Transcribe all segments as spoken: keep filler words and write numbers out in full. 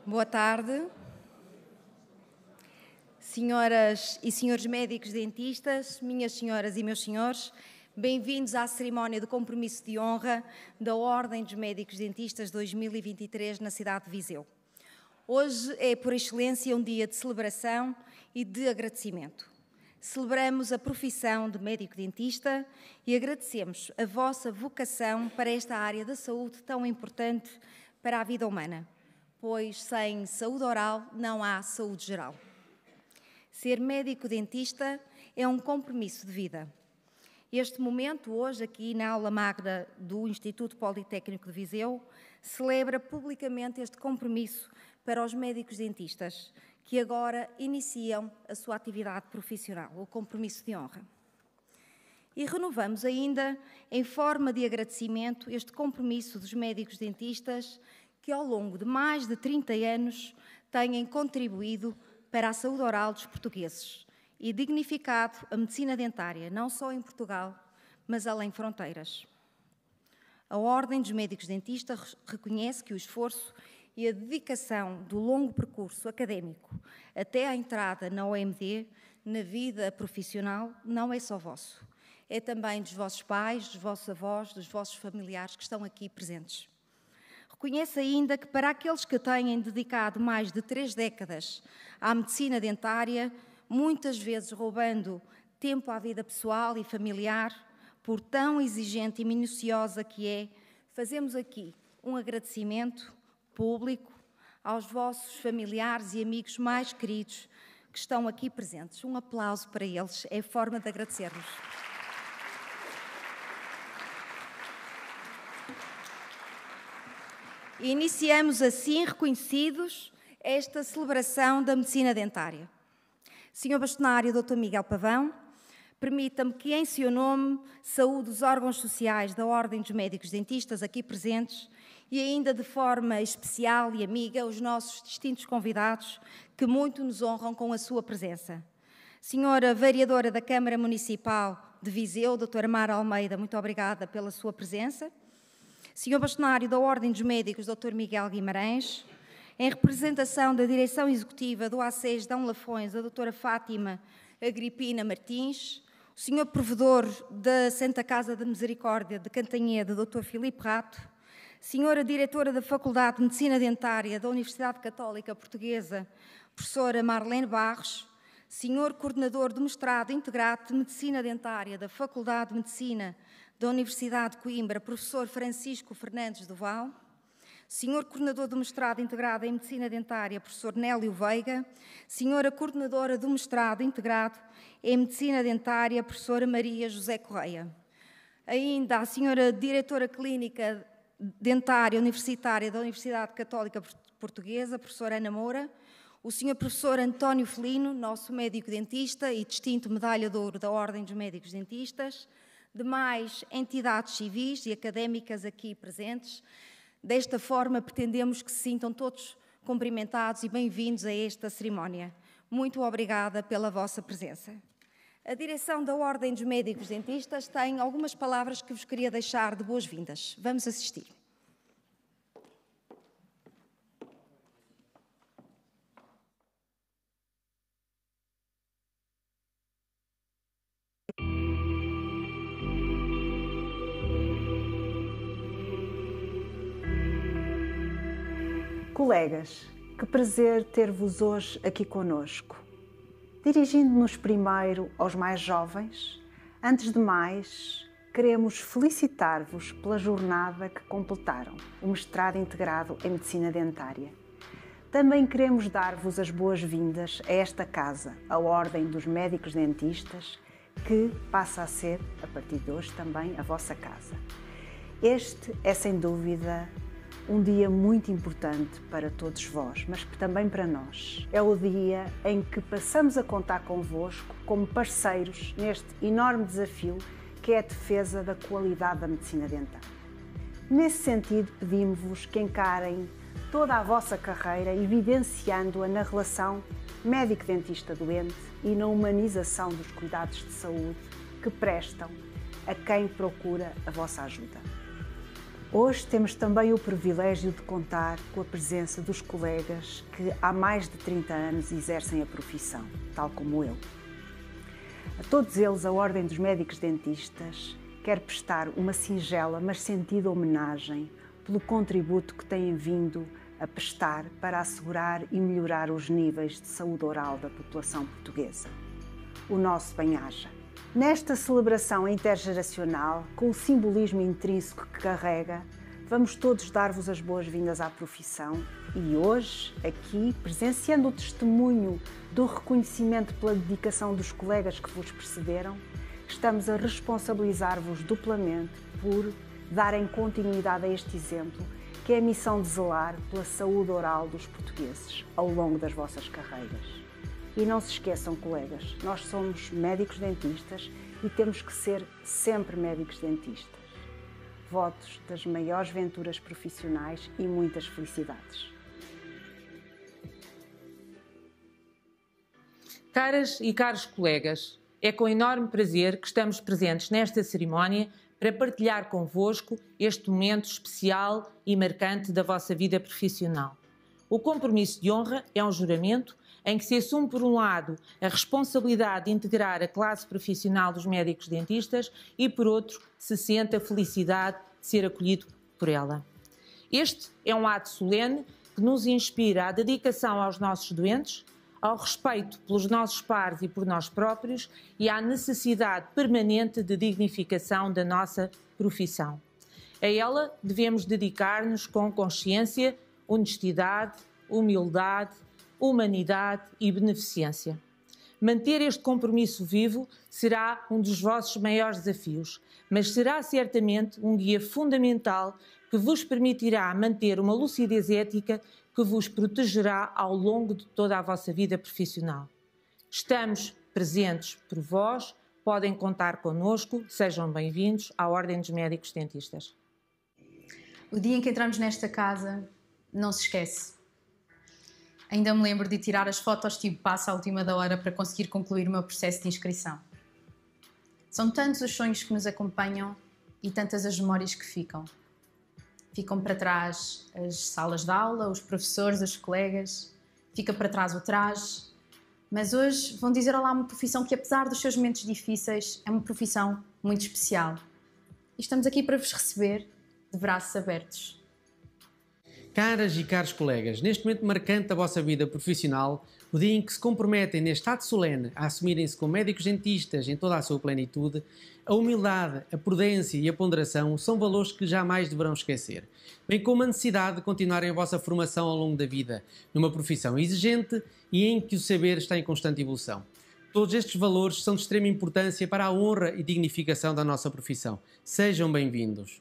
Boa tarde. Senhoras e senhores médicos dentistas, minhas senhoras e meus senhores, bem-vindos à cerimónia de compromisso de honra da Ordem dos Médicos Dentistas dois mil e vinte e três na cidade de Viseu. Hoje é, por excelência, um dia de celebração e de agradecimento. Celebramos a profissão de médico-dentista e agradecemos a vossa vocação para esta área da saúde tão importante para a vida humana, pois sem saúde oral não há saúde geral. Ser médico-dentista é um compromisso de vida. Este momento, hoje, aqui na aula magna do Instituto Politécnico de Viseu, celebra publicamente este compromisso para os médicos-dentistas, que agora iniciam a sua atividade profissional, o compromisso de honra. E renovamos ainda, em forma de agradecimento, este compromisso dos médicos-dentistas que, ao longo de mais de trinta anos, têm contribuído para a saúde oral dos portugueses e dignificado a medicina dentária, não só em Portugal, mas além fronteiras. A Ordem dos Médicos Dentistas reconhece que o esforço e a dedicação do longo percurso académico até à entrada na O M D, na vida profissional, não é só vosso. É também dos vossos pais, dos vossos avós, dos vossos familiares que estão aqui presentes. Reconhece ainda que para aqueles que têm dedicado mais de três décadas à medicina dentária, muitas vezes roubando tempo à vida pessoal e familiar, por tão exigente e minuciosa que é, fazemos aqui um agradecimento público aos vossos familiares e amigos mais queridos que estão aqui presentes. Um aplauso para eles, é forma de agradecer-nos. Iniciamos assim, reconhecidos, esta celebração da medicina dentária. senhor Bastonário doutor Miguel Pavão, permita-me que, em seu nome, saúde os órgãos sociais da Ordem dos Médicos Dentistas aqui presentes e ainda de forma especial e amiga os nossos distintos convidados que muito nos honram com a sua presença. Senhora Vereadora da Câmara Municipal de Viseu, doutora Mara Almeida, muito obrigada pela sua presença. senhor Bastonário da Ordem dos Médicos, doutor Miguel Guimarães, em representação da Direção Executiva do A C E S Dão Lafões, a doutora Fátima Agripina Martins, o senhor Provedor da Santa Casa da Misericórdia de Cantanhede, doutor Filipe Rato, senhora Diretora da Faculdade de Medicina Dentária da Universidade Católica Portuguesa, professora Marlene Barros, senhor Coordenador do Mestrado Integrado de Medicina Dentária da Faculdade de Medicina da Universidade de Coimbra, professor Francisco Fernandes Duval, senhor Coordenador do Mestrado Integrado em Medicina Dentária, professor Nélio Veiga, senhora Coordenadora do Mestrado Integrado em Medicina Dentária, professora Maria José Correia. Ainda a senhora Diretora Clínica Dentária Universitária da Universidade Católica Portuguesa, professora Ana Moura, o senhor professor António Felino, nosso médico-dentista e distinto medalha de ouro da Ordem dos Médicos Dentistas, demais entidades civis e académicas aqui presentes. Desta forma, pretendemos que se sintam todos cumprimentados e bem-vindos a esta cerimónia. Muito obrigada pela vossa presença. A direção da Ordem dos Médicos Dentistas tem algumas palavras que vos queria deixar de boas-vindas. Vamos assistir. Colegas, que prazer ter-vos hoje aqui conosco. Dirigindo-nos primeiro aos mais jovens, antes de mais, queremos felicitar-vos pela jornada que completaram, o mestrado integrado em Medicina Dentária. Também queremos dar-vos as boas-vindas a esta casa, a Ordem dos Médicos Dentistas, que passa a ser, a partir de hoje, também a vossa casa. Este é, sem dúvida, um dia muito importante para todos vós, mas também para nós. É o dia em que passamos a contar convosco como parceiros neste enorme desafio que é a defesa da qualidade da medicina dentária. Nesse sentido, pedimos-vos que encarem toda a vossa carreira evidenciando-a na relação médico-dentista-doente e na humanização dos cuidados de saúde que prestam a quem procura a vossa ajuda. Hoje temos também o privilégio de contar com a presença dos colegas que há mais de trinta anos exercem a profissão, tal como eu. A todos eles, a Ordem dos Médicos Dentistas quer prestar uma singela, mas sentida homenagem pelo contributo que têm vindo a prestar para assegurar e melhorar os níveis de saúde oral da população portuguesa. O nosso bem-aja. Nesta celebração intergeracional, com o simbolismo intrínseco que carrega, vamos todos dar-vos as boas-vindas à profissão e hoje, aqui, presenciando o testemunho do reconhecimento pela dedicação dos colegas que vos precederam, estamos a responsabilizar-vos duplamente por darem continuidade a este exemplo, que é a missão de zelar pela saúde oral dos portugueses ao longo das vossas carreiras. E não se esqueçam, colegas, nós somos médicos dentistas e temos que ser sempre médicos dentistas. Votos das maiores venturas profissionais e muitas felicidades. Caras e caros colegas, é com enorme prazer que estamos presentes nesta cerimónia para partilhar convosco este momento especial e marcante da vossa vida profissional. O compromisso de honra é um juramento em que se assume, por um lado, a responsabilidade de integrar a classe profissional dos médicos dentistas e, por outro, se sente a felicidade de ser acolhido por ela. Este é um ato solene que nos inspira à dedicação aos nossos doentes, ao respeito pelos nossos pares e por nós próprios e à necessidade permanente de dignificação da nossa profissão. A ela devemos dedicar-nos com consciência, honestidade, humildade, humanidade e beneficência. Manter este compromisso vivo será um dos vossos maiores desafios, mas será certamente um guia fundamental que vos permitirá manter uma lucidez ética que vos protegerá ao longo de toda a vossa vida profissional. Estamos presentes por vós, podem contar connosco, sejam bem-vindos à Ordem dos Médicos Dentistas. O dia em que entramos nesta casa não se esquece. Ainda me lembro de tirar as fotos tipo passo à última da hora para conseguir concluir o meu processo de inscrição. São tantos os sonhos que nos acompanham e tantas as memórias que ficam. Ficam para trás as salas de aula, os professores, os colegas, fica para trás o traje. Mas hoje vão dizer olá a uma profissão que, apesar dos seus momentos difíceis, é uma profissão muito especial. E estamos aqui para vos receber de braços abertos. Caras e caros colegas, neste momento marcante da vossa vida profissional, o dia em que se comprometem neste ato solene a assumirem-se como médicos dentistas em toda a sua plenitude, a humildade, a prudência e a ponderação são valores que jamais deverão esquecer, bem como a necessidade de continuarem a vossa formação ao longo da vida, numa profissão exigente e em que o saber está em constante evolução. Todos estes valores são de extrema importância para a honra e dignificação da nossa profissão. Sejam bem-vindos.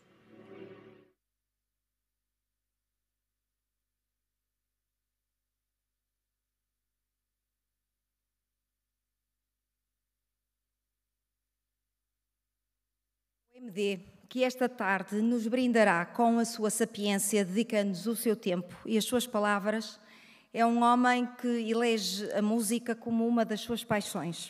O M D, que esta tarde nos brindará com a sua sapiência, dedicando-nos o seu tempo e as suas palavras, é um homem que elege a música como uma das suas paixões.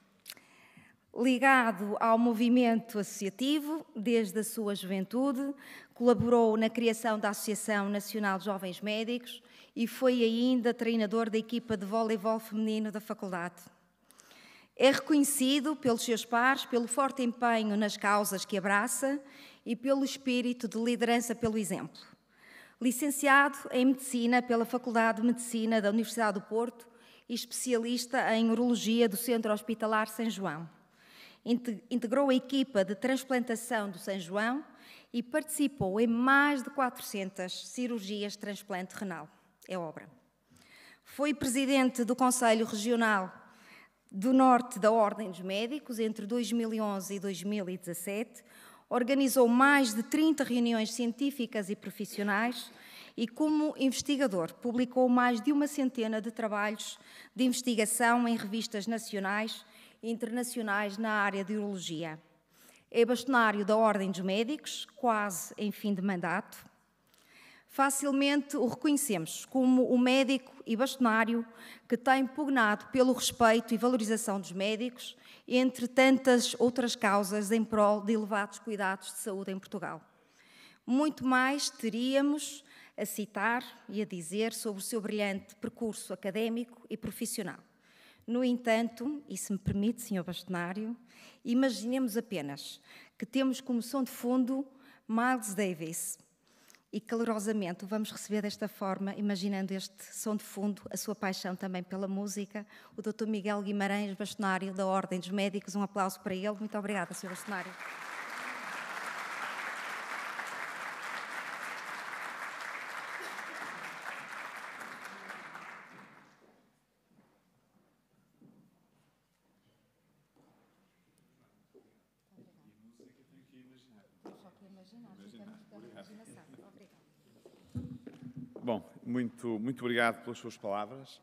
Ligado ao movimento associativo desde a sua juventude, colaborou na criação da Associação Nacional de Jovens Médicos e foi ainda treinador da equipa de voleibol feminino da faculdade. É reconhecido pelos seus pares pelo forte empenho nas causas que abraça e pelo espírito de liderança pelo exemplo. Licenciado em Medicina pela Faculdade de Medicina da Universidade do Porto e especialista em Urologia do Centro Hospitalar São João. Integrou a equipa de transplantação do São João e participou em mais de quatrocentas cirurgias de transplante renal. É obra. Foi presidente do Conselho Regional do Norte da Ordem dos Médicos entre dois mil e onze e dois mil e dezassete, organizou mais de trinta reuniões científicas e profissionais e, como investigador, publicou mais de uma centena de trabalhos de investigação em revistas nacionais e internacionais na área de urologia. É bastonário da Ordem dos Médicos, quase em fim de mandato. Facilmente o reconhecemos como o médico e bastonário que tem pugnado pelo respeito e valorização dos médicos, entre tantas outras causas em prol de elevados cuidados de saúde em Portugal. Muito mais teríamos a citar e a dizer sobre o seu brilhante percurso académico e profissional. No entanto, e se me permite, senhor Bastonário, imaginemos apenas que temos como som de fundo Miles Davis e calorosamente o vamos receber desta forma, imaginando este som de fundo, a sua paixão também pela música, o doutor Miguel Guimarães Bastonário, da Ordem dos Médicos. Um aplauso para ele. Muito obrigada, senhor Bastonário. Bom, muito, muito obrigado pelas suas palavras.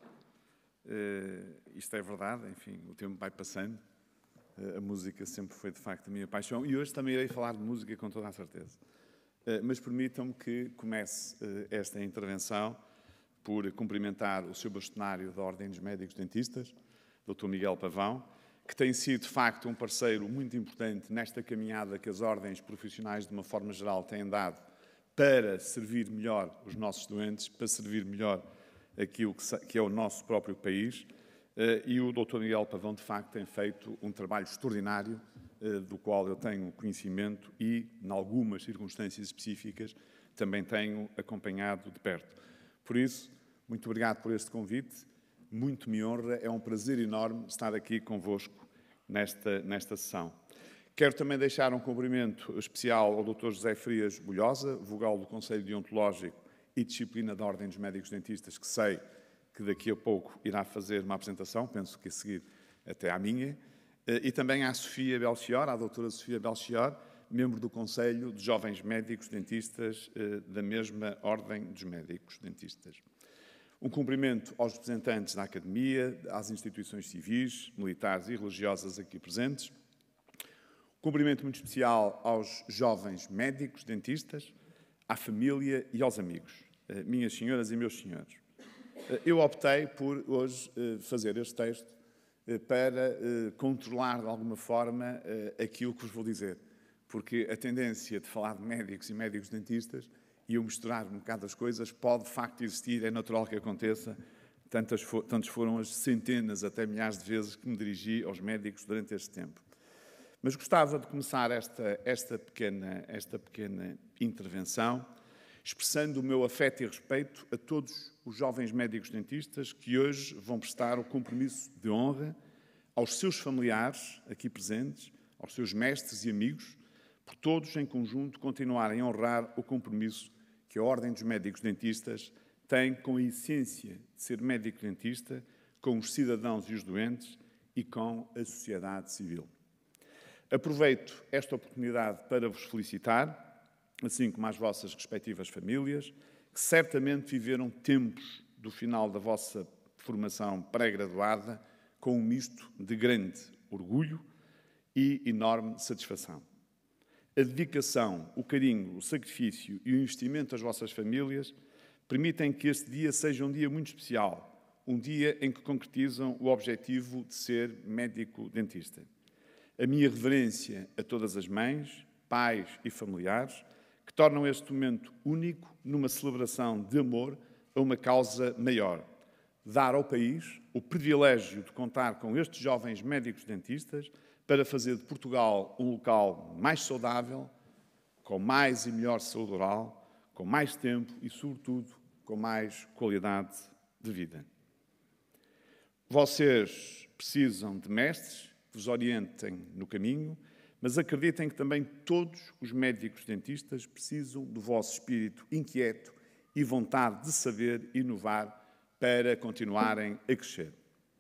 Uh, isto é verdade, enfim, o tempo vai passando. Uh, a música sempre foi, de facto, a minha paixão. E hoje também irei falar de música com toda a certeza. Uh, mas permitam-me que comece uh, esta intervenção por cumprimentar o senhor Bastonário da Ordem dos Médicos Dentistas, doutor Miguel Pavão, que tem sido, de facto, um parceiro muito importante nesta caminhada que as ordens profissionais, de uma forma geral, têm dado para servir melhor os nossos doentes, para servir melhor aquilo que é o nosso próprio país. E o doutor Miguel Pavão, de facto, tem feito um trabalho extraordinário, do qual eu tenho conhecimento e, em algumas circunstâncias específicas, também tenho acompanhado de perto. Por isso, muito obrigado por este convite, muito me honra, é um prazer enorme estar aqui convosco nesta, nesta sessão. Quero também deixar um cumprimento especial ao doutor José Frias Bolhosa, vogal do Conselho Deontológico e Disciplina da Ordem dos Médicos Dentistas, que sei que daqui a pouco irá fazer uma apresentação, penso que a seguir até à minha, e também à Sofia Belchior, à doutora Sofia Belchior, membro do Conselho de Jovens Médicos Dentistas da mesma Ordem dos Médicos Dentistas. Um cumprimento aos representantes da Academia, às instituições civis, militares e religiosas aqui presentes. Cumprimento muito especial aos jovens médicos, dentistas, à família e aos amigos, minhas senhoras e meus senhores. Eu optei por hoje fazer este texto para controlar de alguma forma aquilo que vos vou dizer, porque a tendência de falar de médicos e médicos dentistas e eu misturar um bocado as coisas pode de facto existir, é natural que aconteça, tantas, tantas foram as centenas até milhares de vezes que me dirigi aos médicos durante este tempo. Mas gostava de começar esta, esta, pequena, esta pequena intervenção expressando o meu afeto e respeito a todos os jovens médicos dentistas que hoje vão prestar o compromisso de honra aos seus familiares aqui presentes, aos seus mestres e amigos, por todos em conjunto continuarem a honrar o compromisso que a Ordem dos Médicos Dentistas tem com a essência de ser médico-dentista, com os cidadãos e os doentes e com a sociedade civil. Aproveito esta oportunidade para vos felicitar, assim como as vossas respectivas famílias, que certamente viveram tempos do final da vossa formação pré-graduada com um misto de grande orgulho e enorme satisfação. A dedicação, o carinho, o sacrifício e o investimento das vossas famílias permitem que este dia seja um dia muito especial, um dia em que concretizam o objetivo de ser médico-dentista. A minha reverência a todas as mães, pais e familiares que tornam este momento único numa celebração de amor a uma causa maior. Dar ao país o privilégio de contar com estes jovens médicos-dentistas para fazer de Portugal um local mais saudável, com mais e melhor saúde oral, com mais tempo e, sobretudo, com mais qualidade de vida. Vocês precisam de mestres que vos orientem no caminho, mas acreditem que também todos os médicos dentistas precisam do vosso espírito inquieto e vontade de saber inovar para continuarem a crescer.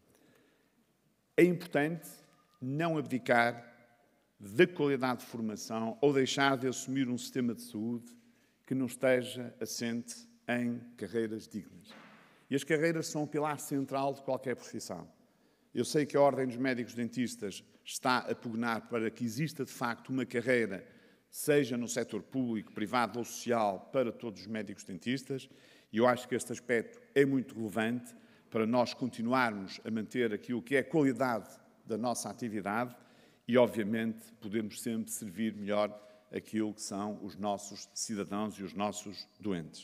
É importante não abdicar da qualidade de formação ou deixar de assumir um sistema de saúde que não esteja assente em carreiras dignas. E as carreiras são um pilar central de qualquer profissão. Eu sei que a Ordem dos Médicos Dentistas está a pugnar para que exista, de facto, uma carreira, seja no setor público, privado ou social, para todos os médicos dentistas, e eu acho que este aspecto é muito relevante para nós continuarmos a manter aquilo que é a qualidade da nossa atividade e, obviamente, podemos sempre servir melhor aquilo que são os nossos cidadãos e os nossos doentes.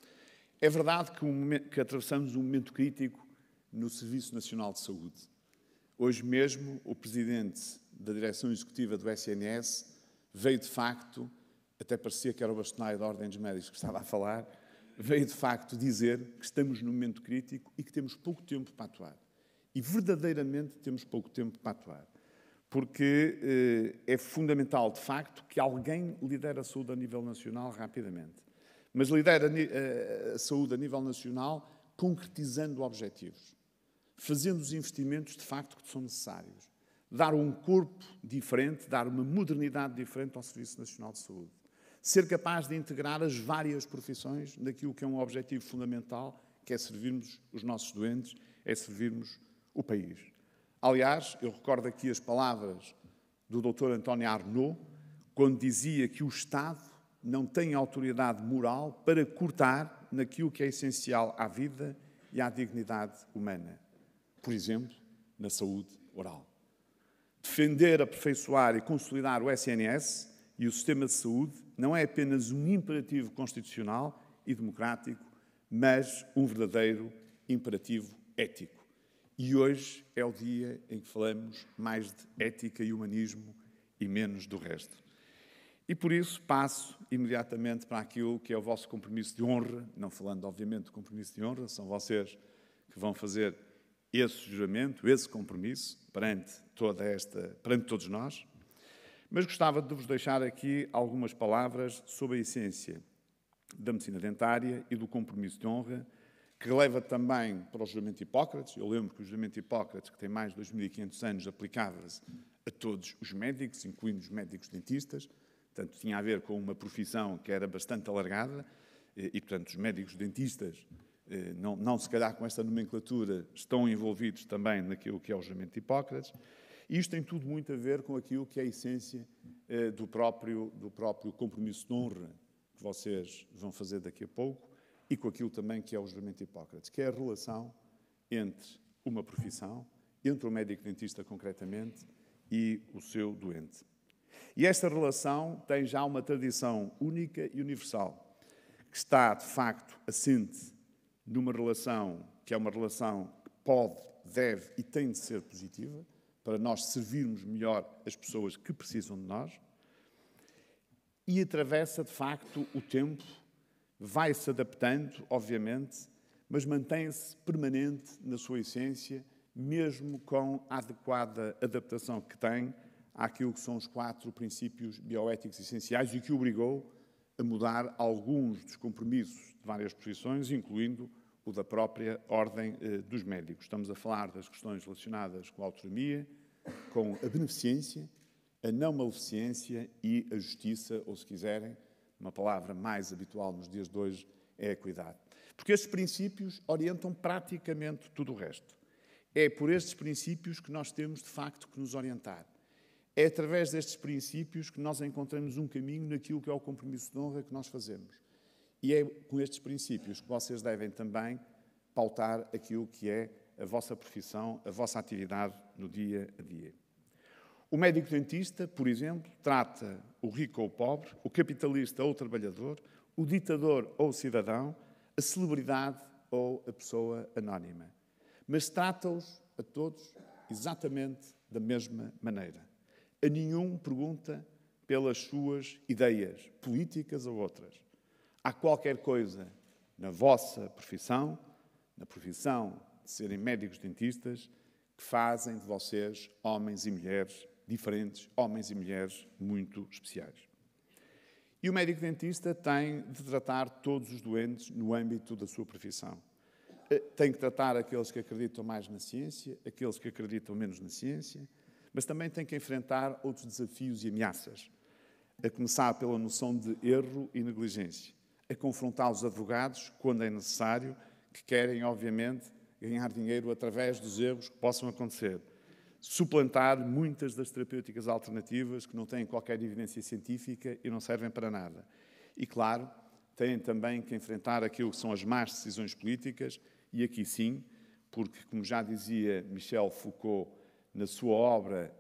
É verdade que, um momento, que atravessamos um momento crítico no Serviço Nacional de Saúde. Hoje mesmo, o Presidente da Direção Executiva do S N S veio, de facto, até parecia que era o bastonário da Ordem dos Médicos que estava a falar, veio, de facto, dizer que estamos num momento crítico e que temos pouco tempo para atuar. E, verdadeiramente, temos pouco tempo para atuar. Porque eh, é fundamental, de facto, que alguém lidere a saúde a nível nacional rapidamente. Mas lidera a, a, a saúde a nível nacional concretizando objetivos, fazendo os investimentos, de facto, que são necessários. Dar um corpo diferente, dar uma modernidade diferente ao Serviço Nacional de Saúde. Ser capaz de integrar as várias profissões naquilo que é um objetivo fundamental, que é servirmos os nossos doentes, é servirmos o país. Aliás, eu recordo aqui as palavras do doutor António Arnaud, quando dizia que o Estado não tem autoridade moral para cortar naquilo que é essencial à vida e à dignidade humana. Por exemplo, na saúde oral. Defender, aperfeiçoar e consolidar o S N S e o sistema de saúde não é apenas um imperativo constitucional e democrático, mas um verdadeiro imperativo ético. E hoje é o dia em que falamos mais de ética e humanismo e menos do resto. E por isso passo imediatamente para aquilo que é o vosso compromisso de honra, não falando obviamente do compromisso de honra, são vocês que vão fazer esse juramento, esse compromisso perante toda esta, perante todos nós, mas gostava de vos deixar aqui algumas palavras sobre a essência da medicina dentária e do compromisso de honra, que releva também para o juramento de Hipócrates. Eu lembro que o juramento de Hipócrates, que tem mais de dois mil e quinhentos anos, aplicava-se a todos os médicos, incluindo os médicos dentistas, portanto, tinha a ver com uma profissão que era bastante alargada, e, portanto, os médicos dentistas, não, não se calhar com esta nomenclatura, estão envolvidos também naquilo que é o juramento de Hipócrates. E isto tem tudo muito a ver com aquilo que é a essência eh, do, próprio, do próprio compromisso de honra que vocês vão fazer daqui a pouco e com aquilo também que é o juramento de Hipócrates, que é a relação entre uma profissão, entre o médico dentista concretamente e o seu doente. E esta relação tem já uma tradição única e universal, que está, de facto, assente numa relação que é uma relação que pode, deve e tem de ser positiva, para nós servirmos melhor as pessoas que precisam de nós, e atravessa, de facto, o tempo, vai-se adaptando, obviamente, mas mantém-se permanente na sua essência, mesmo com a adequada adaptação que tem àquilo que são os quatro princípios bioéticos essenciais e que obrigou a mudar alguns dos compromissos de várias profissões, incluindo o da própria Ordem eh, dos Médicos. Estamos a falar das questões relacionadas com a autonomia, com a beneficência, a não maleficência e a justiça, ou se quiserem, uma palavra mais habitual nos dias de hoje, é a equidade. Porque estes princípios orientam praticamente tudo o resto. É por estes princípios que nós temos, de facto, que nos orientar. É através destes princípios que nós encontramos um caminho naquilo que é o compromisso de honra que nós fazemos. E é com estes princípios que vocês devem também pautar aquilo que é a vossa profissão, a vossa atividade no dia a dia. O médico dentista, por exemplo, trata o rico ou o pobre, o capitalista ou o trabalhador, o ditador ou o cidadão, a celebridade ou a pessoa anónima. Mas trata-os a todos exatamente da mesma maneira. A nenhum pergunta pelas suas ideias, políticas ou outras. Há qualquer coisa na vossa profissão, na profissão de serem médicos dentistas, que fazem de vocês homens e mulheres diferentes, homens e mulheres muito especiais. E o médico dentista tem de tratar todos os doentes no âmbito da sua profissão. Tem que tratar aqueles que acreditam mais na ciência, aqueles que acreditam menos na ciência, mas também tem que enfrentar outros desafios e ameaças, a começar pela noção de erro e negligência, a confrontar os advogados, quando é necessário, que querem, obviamente, ganhar dinheiro através dos erros que possam acontecer, suplantar muitas das terapêuticas alternativas que não têm qualquer evidência científica e não servem para nada. E, claro, têm também que enfrentar aquilo que são as más decisões políticas, e aqui sim, porque, como já dizia Michel Foucault na sua obra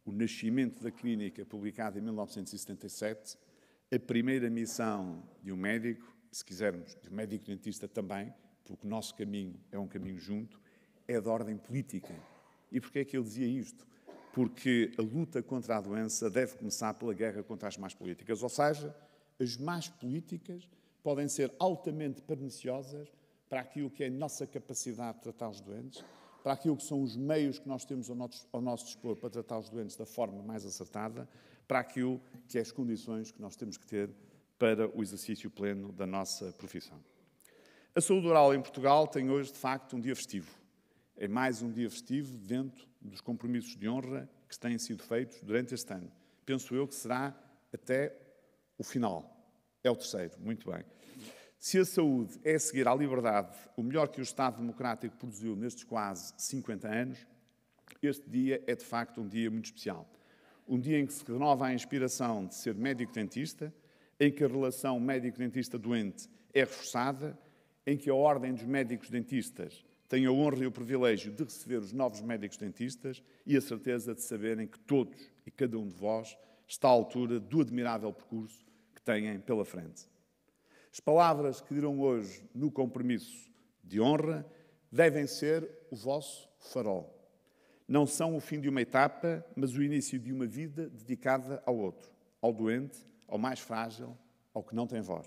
o nascimento da clínica, publicado em mil novecentos e setenta e sete, a primeira missão de um médico, se quisermos, de um médico dentista também, porque o nosso caminho é um caminho junto, é de ordem política. E porquê é que ele dizia isto? Porque a luta contra a doença deve começar pela guerra contra as más políticas. Ou seja, as más políticas podem ser altamente perniciosas para aquilo que é a nossa capacidade de tratar os doentes, para aquilo que são os meios que nós temos ao nosso, ao nosso dispor para tratar os doentes da forma mais acertada, para aquilo que é as condições que nós temos que ter para o exercício pleno da nossa profissão. A saúde oral em Portugal tem hoje, de facto, um dia festivo. É mais um dia festivo dentro dos compromissos de honra que têm sido feitos durante este ano. Penso eu que será até o final. É o terceiro, muito bem. Se a saúde é seguir à liberdade o melhor que o Estado Democrático produziu nestes quase cinquenta anos, este dia é, de facto, um dia muito especial. Um dia em que se renova a inspiração de ser médico-dentista, em que a relação médico-dentista-doente é reforçada, em que a Ordem dos Médicos-Dentistas tem a honra e o privilégio de receber os novos médicos-dentistas e a certeza de saberem que todos e cada um de vós está à altura do admirável percurso que têm pela frente. As palavras que dirão hoje no compromisso de honra devem ser o vosso farol. Não são o fim de uma etapa, mas o início de uma vida dedicada ao outro, ao doente, ao mais frágil, ao que não tem voz.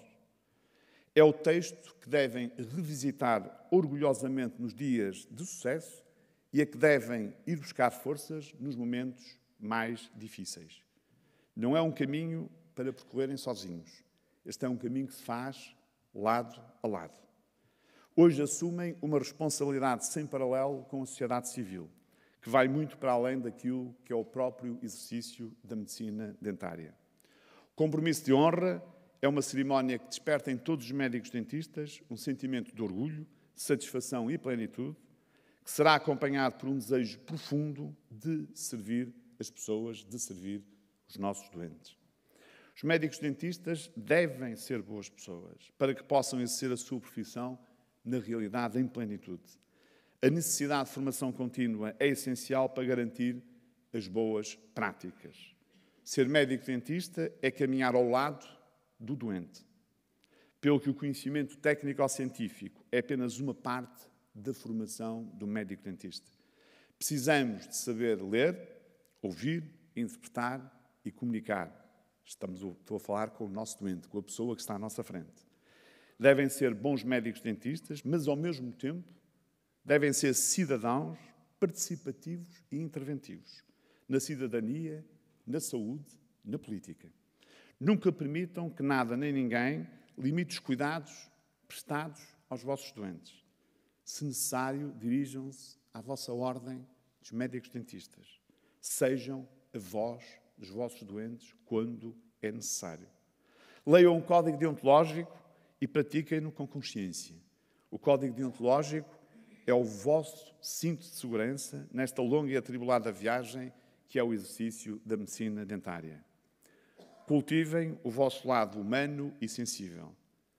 É o texto que devem revisitar orgulhosamente nos dias de sucesso e a que devem ir buscar forças nos momentos mais difíceis. Não é um caminho para percorrerem sozinhos. Este é um caminho que se faz lado a lado. Hoje assumem uma responsabilidade sem paralelo com a sociedade civil, que vai muito para além daquilo que é o próprio exercício da medicina dentária. O compromisso de honra é uma cerimónia que desperta em todos os médicos-dentistas um sentimento de orgulho, satisfação e plenitude, que será acompanhado por um desejo profundo de servir as pessoas, de servir os nossos doentes. Os médicos-dentistas devem ser boas pessoas para que possam exercer a sua profissão na realidade em plenitude. A necessidade de formação contínua é essencial para garantir as boas práticas. Ser médico-dentista é caminhar ao lado do doente. Pelo que o conhecimento técnico-científico é apenas uma parte da formação do médico-dentista. Precisamos de saber ler, ouvir, interpretar e comunicar. Estamos, estou a falar com o nosso doente, com a pessoa que está à nossa frente. Devem ser bons médicos-dentistas, mas, ao mesmo tempo, devem ser cidadãos participativos e interventivos na cidadania, na saúde, na política. Nunca permitam que nada nem ninguém limite os cuidados prestados aos vossos doentes. Se necessário, dirijam-se à vossa ordem dos médicos-dentistas. Sejam a voz dos vossos doentes quando é necessário. Leiam um código deontológico e pratiquem-no com consciência. O código deontológico é o vosso cinto de segurança nesta longa e atribulada viagem que é o exercício da medicina dentária. Cultivem o vosso lado humano e sensível.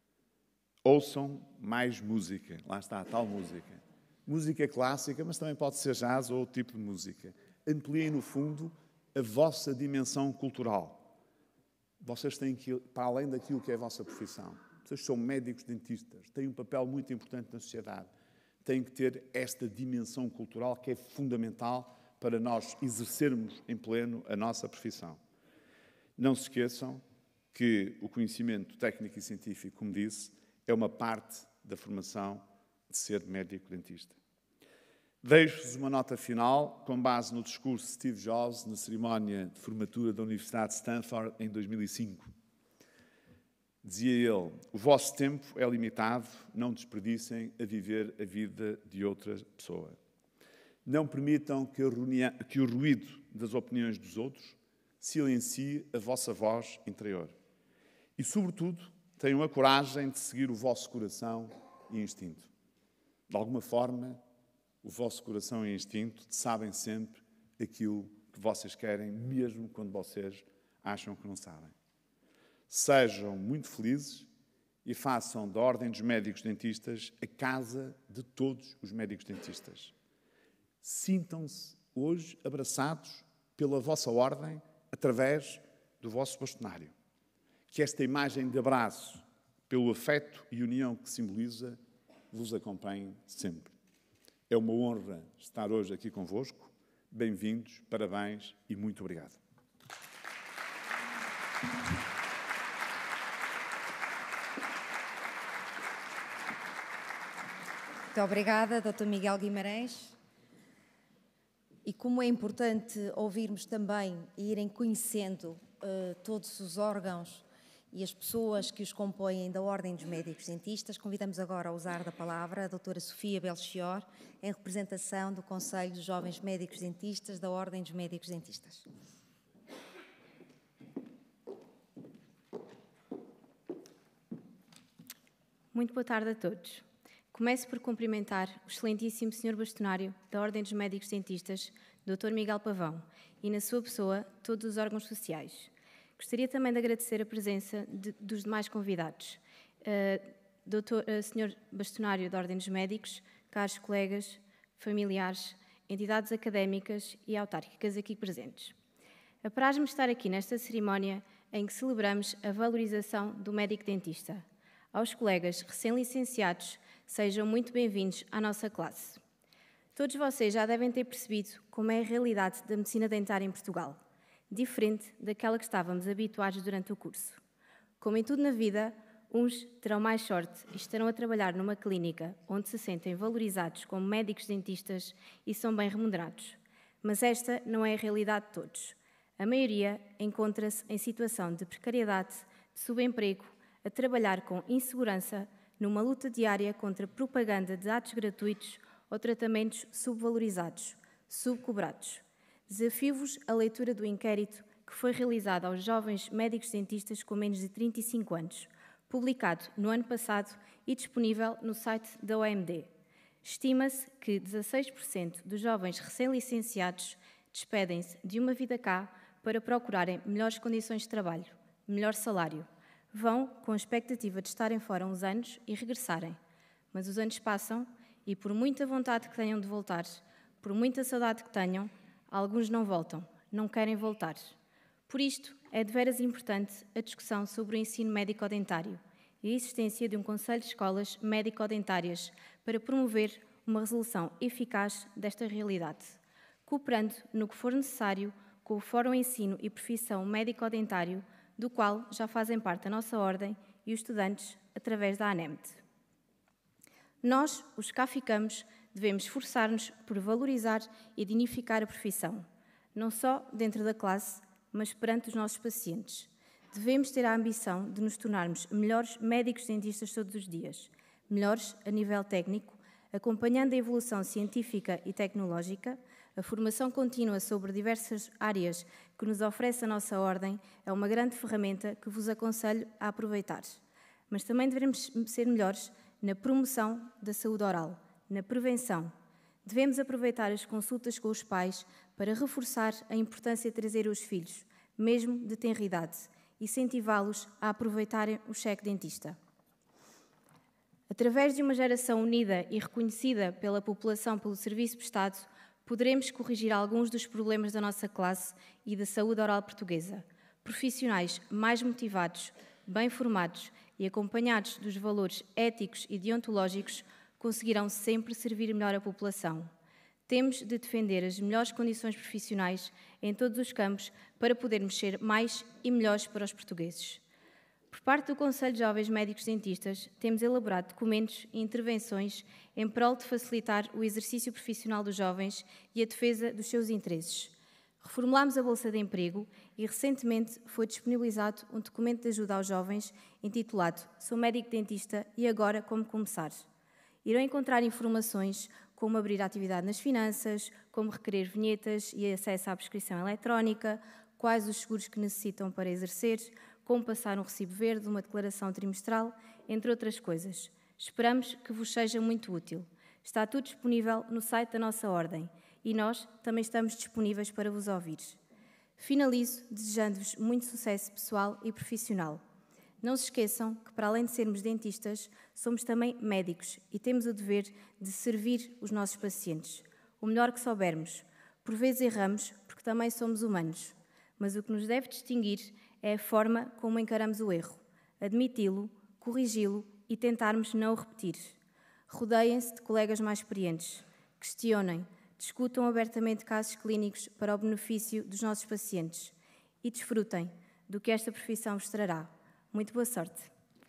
Ouçam mais música. Lá está a tal música. Música clássica, mas também pode ser jazz ou outro tipo de música. Ampliem, no fundo, a vossa dimensão cultural. Vocês têm que ir para além daquilo que é a vossa profissão. Vocês são médicos dentistas, têm um papel muito importante na sociedade. Têm que ter esta dimensão cultural que é fundamental para nós exercermos em pleno a nossa profissão. Não se esqueçam que o conhecimento técnico e científico, como disse, é uma parte da formação de ser médico-dentista. Deixo-vos uma nota final, com base no discurso de Steve Jobs na cerimónia de formatura da Universidade de Stanford em dois mil e cinco. Dizia ele: o vosso tempo é limitado, não desperdicem a viver a vida de outra pessoa. Não permitam que, a que o ruído das opiniões dos outros silencie a vossa voz interior. E, sobretudo, tenham a coragem de seguir o vosso coração e instinto. De alguma forma, o vosso coração e instinto sabem sempre aquilo que vocês querem, mesmo quando vocês acham que não sabem. Sejam muito felizes e façam da Ordem dos Médicos-Dentistas a casa de todos os médicos-dentistas. Sintam-se hoje abraçados pela vossa ordem, através do vosso bastonário. Que esta imagem de abraço, pelo afeto e união que simboliza, vos acompanhe sempre. É uma honra estar hoje aqui convosco. Bem-vindos, parabéns e muito obrigado. Muito obrigada, doutor Miguel Guimarães. E como é importante ouvirmos também e irem conhecendo uh, todos os órgãos e as pessoas que os compõem da Ordem dos Médicos Dentistas, convidamos agora a usar da palavra a doutora Sofia Belchior, em representação do Conselho dos Jovens Médicos Dentistas da Ordem dos Médicos Dentistas. Muito boa tarde a todos. Começo por cumprimentar o excelentíssimo senhor Bastonário da Ordem dos Médicos Dentistas, doutor Miguel Pavão, e na sua pessoa, todos os órgãos sociais. Gostaria também de agradecer a presença de, dos demais convidados. Uh, doutor, uh, senhor Bastonário da Ordem dos Médicos, caros colegas, familiares, entidades académicas e autárquicas aqui presentes. Apraz-me estar aqui nesta cerimónia em que celebramos a valorização do médico dentista. Aos colegas recém-licenciados, sejam muito bem-vindos à nossa classe. Todos vocês já devem ter percebido como é a realidade da medicina dentária em Portugal, diferente daquela que estávamos habituados durante o curso. Como em tudo na vida, uns terão mais sorte e estarão a trabalhar numa clínica onde se sentem valorizados como médicos dentistas e são bem remunerados. Mas esta não é a realidade de todos. A maioria encontra-se em situação de precariedade, de subemprego, a trabalhar com insegurança, numa luta diária contra propaganda de atos gratuitos ou tratamentos subvalorizados, subcobrados. Desafio-vos a leitura do inquérito que foi realizado aos jovens médicos dentistas com menos de trinta e cinco anos, publicado no ano passado e disponível no site da O M D. Estima-se que dezasseis por cento dos jovens recém-licenciados despedem-se de uma vida cá para procurarem melhores condições de trabalho, melhor salário. Vão com a expectativa de estarem fora uns anos e regressarem. Mas os anos passam e, por muita vontade que tenham de voltar, por muita saudade que tenham, alguns não voltam, não querem voltar. Por isto, é de veras importante a discussão sobre o ensino médico-dentário e a existência de um Conselho de Escolas Médico-Dentárias para promover uma resolução eficaz desta realidade, cooperando no que for necessário com o Fórum Ensino e Profissão Médico-Dentário, do qual já fazem parte a nossa Ordem e os estudantes através da ANEMT. Nós, os que cá ficamos, devemos esforçar-nos por valorizar e dignificar a profissão, não só dentro da classe, mas perante os nossos pacientes. Devemos ter a ambição de nos tornarmos melhores médicos dentistas todos os dias, melhores a nível técnico, acompanhando a evolução científica e tecnológica. A formação contínua sobre diversas áreas que nos oferece a nossa Ordem é uma grande ferramenta que vos aconselho a aproveitar. Mas também devemos ser melhores na promoção da saúde oral, na prevenção. Devemos aproveitar as consultas com os pais para reforçar a importância de trazer os filhos, mesmo de tenra idade, e incentivá-los a aproveitarem o cheque dentista. Através de uma geração unida e reconhecida pela população pelo serviço prestado, poderemos corrigir alguns dos problemas da nossa classe e da saúde oral portuguesa. Profissionais mais motivados, bem formados e acompanhados dos valores éticos e deontológicos conseguirão sempre servir melhor a população. Temos de defender as melhores condições profissionais em todos os campos para podermos ser mais e melhores para os portugueses. Por parte do Conselho de Jovens Médicos Dentistas, temos elaborado documentos e intervenções em prol de facilitar o exercício profissional dos jovens e a defesa dos seus interesses. Reformulámos a Bolsa de Emprego e recentemente foi disponibilizado um documento de ajuda aos jovens intitulado Sou Médico Dentista e agora como começar. Irão encontrar informações como abrir a atividade nas finanças, como requerer vinhetas e acesso à prescrição eletrónica, quais os seguros que necessitam para exercer, como passar um recibo verde, uma declaração trimestral, entre outras coisas. Esperamos que vos seja muito útil. Está tudo disponível no site da nossa Ordem e nós também estamos disponíveis para vos ouvir. Finalizo desejando-vos muito sucesso pessoal e profissional. Não se esqueçam que, para além de sermos dentistas, somos também médicos e temos o dever de servir os nossos pacientes, o melhor que soubermos. Por vezes erramos, porque também somos humanos, mas o que nos deve distinguir é a forma como encaramos o erro, admiti-lo, corrigi-lo e tentarmos não o repetir. Rodeiem-se de colegas mais experientes, questionem, discutam abertamente casos clínicos para o benefício dos nossos pacientes e desfrutem do que esta profissão vos trará. Muito boa sorte.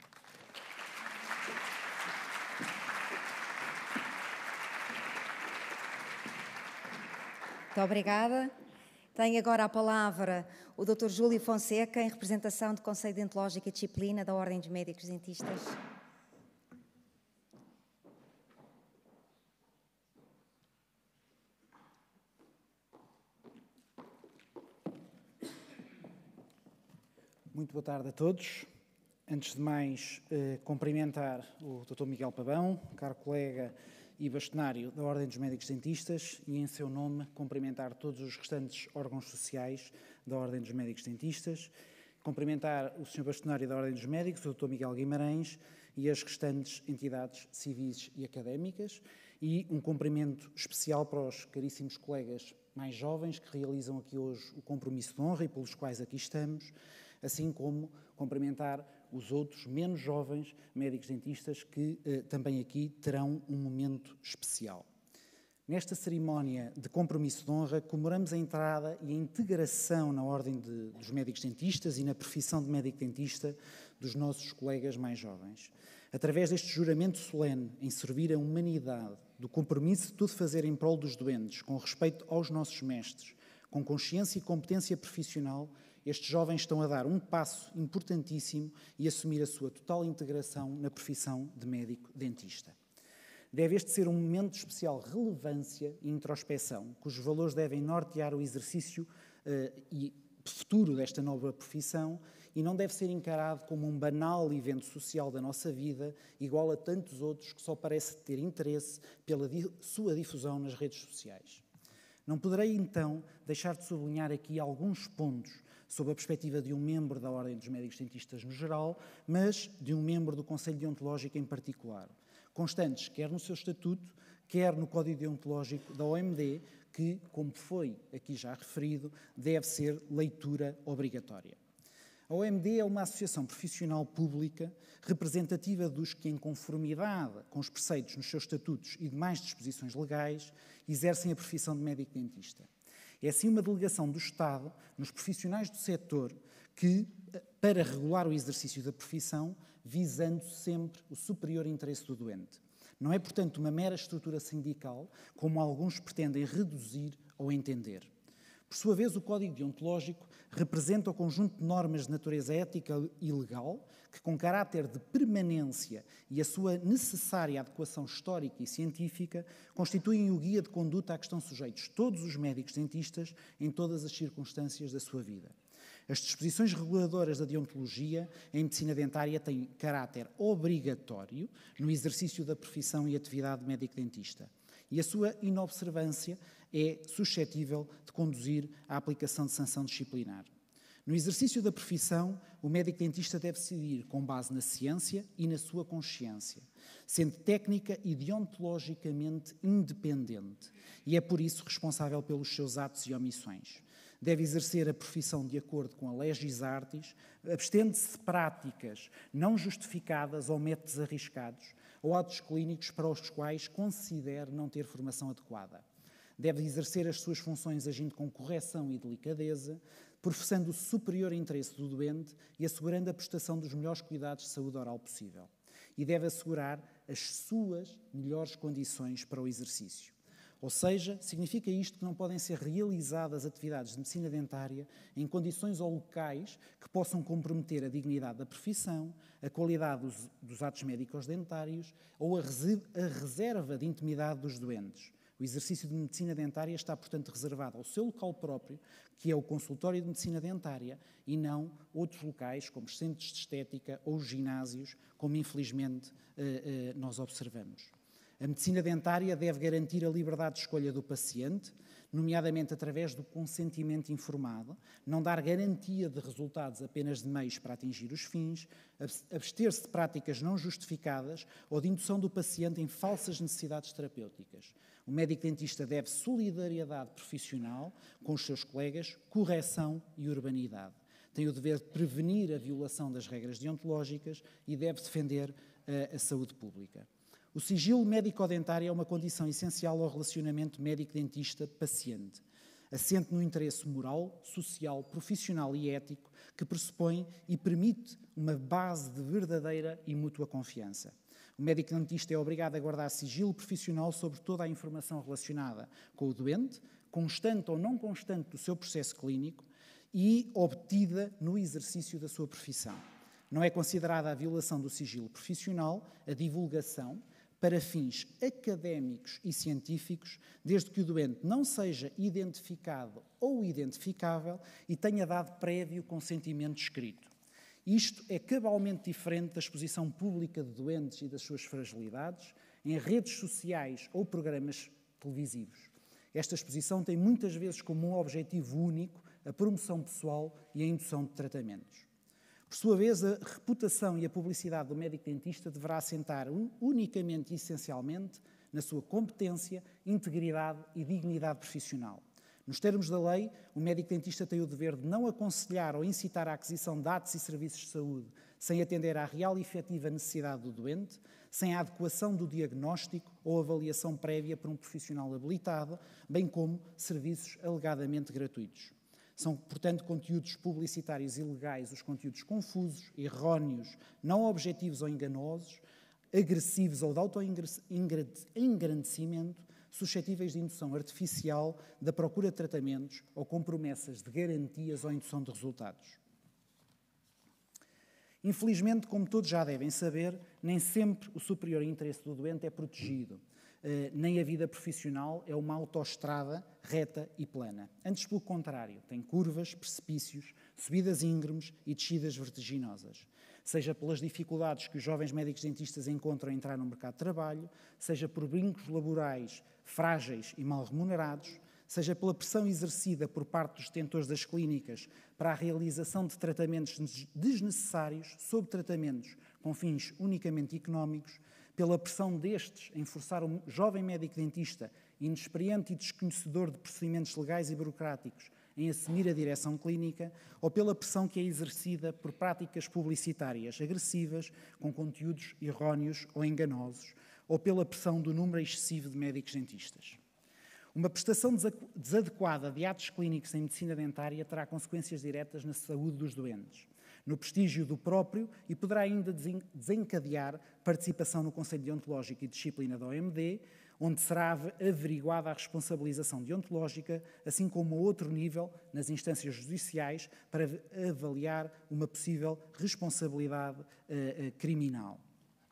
Muito obrigada. Tem agora a palavra o doutor Júlio Fonseca, em representação do Conselho Deontológico e Disciplina da Ordem dos Médicos Dentistas. Muito boa tarde a todos. Antes de mais, eh, cumprimentar o doutor Miguel Pavão, caro colega e bastonário da Ordem dos Médicos Dentistas, e em seu nome cumprimentar todos os restantes órgãos sociais da Ordem dos Médicos Dentistas, cumprimentar o senhor bastonário da Ordem dos Médicos, o doutor Miguel Guimarães, e as restantes entidades civis e académicas, e um cumprimento especial para os caríssimos colegas mais jovens que realizam aqui hoje o compromisso de honra e pelos quais aqui estamos, assim como cumprimentar os outros menos jovens médicos dentistas que eh, também aqui terão um momento especial. Nesta cerimónia de compromisso de honra, comemoramos a entrada e a integração na Ordem de, dos Médicos Dentistas e na profissão de médico dentista dos nossos colegas mais jovens. Através deste juramento solene em servir a humanidade, do compromisso de tudo fazer em prol dos doentes, com respeito aos nossos mestres, com consciência e competência profissional, estes jovens estão a dar um passo importantíssimo e assumir a sua total integração na profissão de médico-dentista. Deve este ser um momento de especial relevância e introspeção, cujos valores devem nortear o exercício uh, e futuro desta nova profissão e não deve ser encarado como um banal evento social da nossa vida, igual a tantos outros que só parece ter interesse pela di- sua difusão nas redes sociais. Não poderei, então, deixar de sublinhar aqui alguns pontos sob a perspectiva de um membro da Ordem dos Médicos Dentistas no geral, mas de um membro do Conselho Deontológico em particular, constantes quer no seu estatuto, quer no Código Deontológico da O M D, que, como foi aqui já referido, deve ser leitura obrigatória. A O M D é uma associação profissional pública representativa dos que, em conformidade com os preceitos nos seus estatutos e demais disposições legais, exercem a profissão de médico-dentista. É assim uma delegação do Estado nos profissionais do setor que, para regular o exercício da profissão, visando sempre o superior interesse do doente. Não é, portanto, uma mera estrutura sindical, como alguns pretendem reduzir ou entender. Por sua vez, o Código Deontológico representa o conjunto de normas de natureza ética e legal que, com caráter de permanência e a sua necessária adequação histórica e científica, constituem o guia de conduta a que estão sujeitos todos os médicos dentistas em todas as circunstâncias da sua vida. As disposições reguladoras da deontologia em medicina dentária têm caráter obrigatório no exercício da profissão e atividade de médico-dentista, e a sua inobservância é suscetível de conduzir à aplicação de sanção disciplinar. No exercício da profissão, o médico-dentista deve decidir com base na ciência e na sua consciência, sendo técnica e deontologicamente independente, e é por isso responsável pelos seus atos e omissões. Deve exercer a profissão de acordo com a legis artis, abstendo-se de práticas não justificadas ou métodos arriscados, ou atos clínicos para os quais considere não ter formação adequada. Deve exercer as suas funções agindo com correção e delicadeza, professando o superior interesse do doente e assegurando a prestação dos melhores cuidados de saúde oral possível. E deve assegurar as suas melhores condições para o exercício. Ou seja, significa isto que não podem ser realizadas atividades de medicina dentária em condições ou locais que possam comprometer a dignidade da profissão, a qualidade dos, dos atos médicos dentários ou a, rese, a reserva de intimidade dos doentes. O exercício de medicina dentária está, portanto, reservado ao seu local próprio, que é o consultório de medicina dentária, e não outros locais, como os centros de estética ou os ginásios, como infelizmente nós observamos. A medicina dentária deve garantir a liberdade de escolha do paciente, nomeadamente através do consentimento informado, não dar garantia de resultados apenas de meios para atingir os fins, abster-se de práticas não justificadas ou de indução do paciente em falsas necessidades terapêuticas. O médico dentista deve solidariedade profissional com os seus colegas, correção e urbanidade. Tem o dever de prevenir a violação das regras deontológicas e deve defender uh, a saúde pública. O sigilo médico-dentário é uma condição essencial ao relacionamento médico-dentista-paciente, assente no interesse moral, social, profissional e ético que pressupõe e permite uma base de verdadeira e mútua confiança. O médico-dentista é obrigado a guardar sigilo profissional sobre toda a informação relacionada com o doente, constante ou não constante do seu processo clínico e obtida no exercício da sua profissão. Não é considerada a violação do sigilo profissional a divulgação para fins académicos e científicos, desde que o doente não seja identificado ou identificável e tenha dado prévio consentimento escrito. Isto é cabalmente diferente da exposição pública de doentes e das suas fragilidades em redes sociais ou programas televisivos. Esta exposição tem muitas vezes como um objetivo único a promoção pessoal e a indução de tratamentos. Por sua vez, a reputação e a publicidade do médico-dentista deverá assentar unicamente e essencialmente na sua competência, integridade e dignidade profissional. Nos termos da lei, o médico-dentista tem o dever de não aconselhar ou incitar a aquisição de dados e serviços de saúde sem atender à real e efetiva necessidade do doente, sem a adequação do diagnóstico ou avaliação prévia por um profissional habilitado, bem como serviços alegadamente gratuitos. São, portanto, conteúdos publicitários ilegais os conteúdos confusos, erróneos, não objetivos ou enganosos, agressivos ou de auto-engrandecimento, suscetíveis de indução artificial da procura de tratamentos ou com promessas de garantias ou indução de resultados. Infelizmente, como todos já devem saber, nem sempre o superior interesse do doente é protegido. Uh, nem a vida profissional é uma autoestrada reta e plana. Antes, pelo contrário, tem curvas, precipícios, subidas íngremes e descidas vertiginosas. Seja pelas dificuldades que os jovens médicos dentistas encontram a entrar no mercado de trabalho, seja por brincos laborais frágeis e mal remunerados, seja pela pressão exercida por parte dos detentores das clínicas para a realização de tratamentos desnecessários sob tratamentos com fins unicamente económicos, pela pressão destes em forçar um jovem médico-dentista, inexperiente e desconhecedor de procedimentos legais e burocráticos, em assumir a direção clínica, ou pela pressão que é exercida por práticas publicitárias agressivas, com conteúdos erróneos ou enganosos, ou pela pressão do número excessivo de médicos-dentistas. Uma prestação desadequada de atos clínicos em medicina dentária terá consequências diretas na saúde dos doentes, no prestígio do próprio e poderá ainda desencadear participação no Conselho Deontológico e Disciplina da O M D, onde será averiguada a responsabilização deontológica, assim como a outro nível, nas instâncias judiciais, para avaliar uma possível responsabilidade uh, uh, criminal.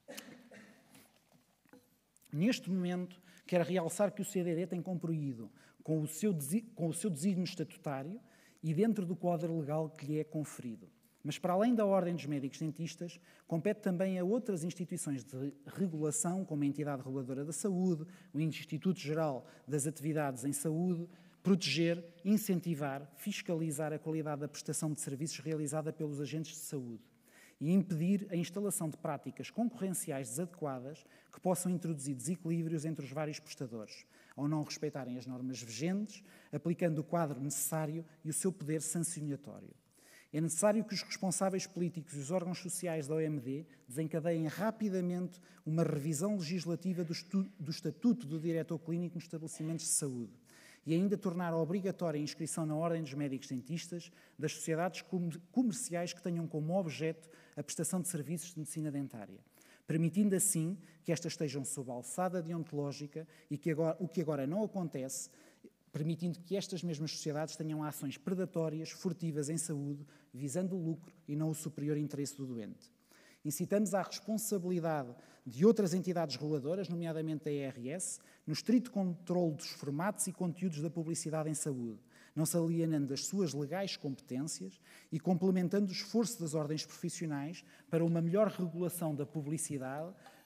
Neste momento, quero realçar que o C D D tem cumprido com o seu, com o seu desígnio estatutário e dentro do quadro legal que lhe é conferido. Mas, para além da Ordem dos Médicos Dentistas, compete também a outras instituições de regulação, como a Entidade Reguladora da Saúde, o Instituto Geral das Atividades em Saúde, proteger, incentivar, fiscalizar a qualidade da prestação de serviços realizada pelos agentes de saúde e impedir a instalação de práticas concorrenciais desadequadas que possam introduzir desequilíbrios entre os vários prestadores, ao não respeitarem as normas vigentes, aplicando o quadro necessário e o seu poder sancionatório. É necessário que os responsáveis políticos e os órgãos sociais da O M D desencadeiem rapidamente uma revisão legislativa do, do Estatuto do Diretor Clínico nos estabelecimentos de saúde e ainda tornar obrigatória a inscrição na Ordem dos Médicos Dentistas das sociedades comerciais que tenham como objeto a prestação de serviços de medicina dentária, permitindo assim que estas estejam sob a alçada deontológica e que agora, o que agora não acontece, permitindo que estas mesmas sociedades tenham ações predatórias, furtivas em saúde, visando o lucro e não o superior interesse do doente. Incitamos à responsabilidade de outras entidades reguladoras, nomeadamente a I R S, no estrito controle dos formatos e conteúdos da publicidade em saúde, não se alienando das suas legais competências e complementando o esforço das ordens profissionais para uma melhor regulação da publicidade,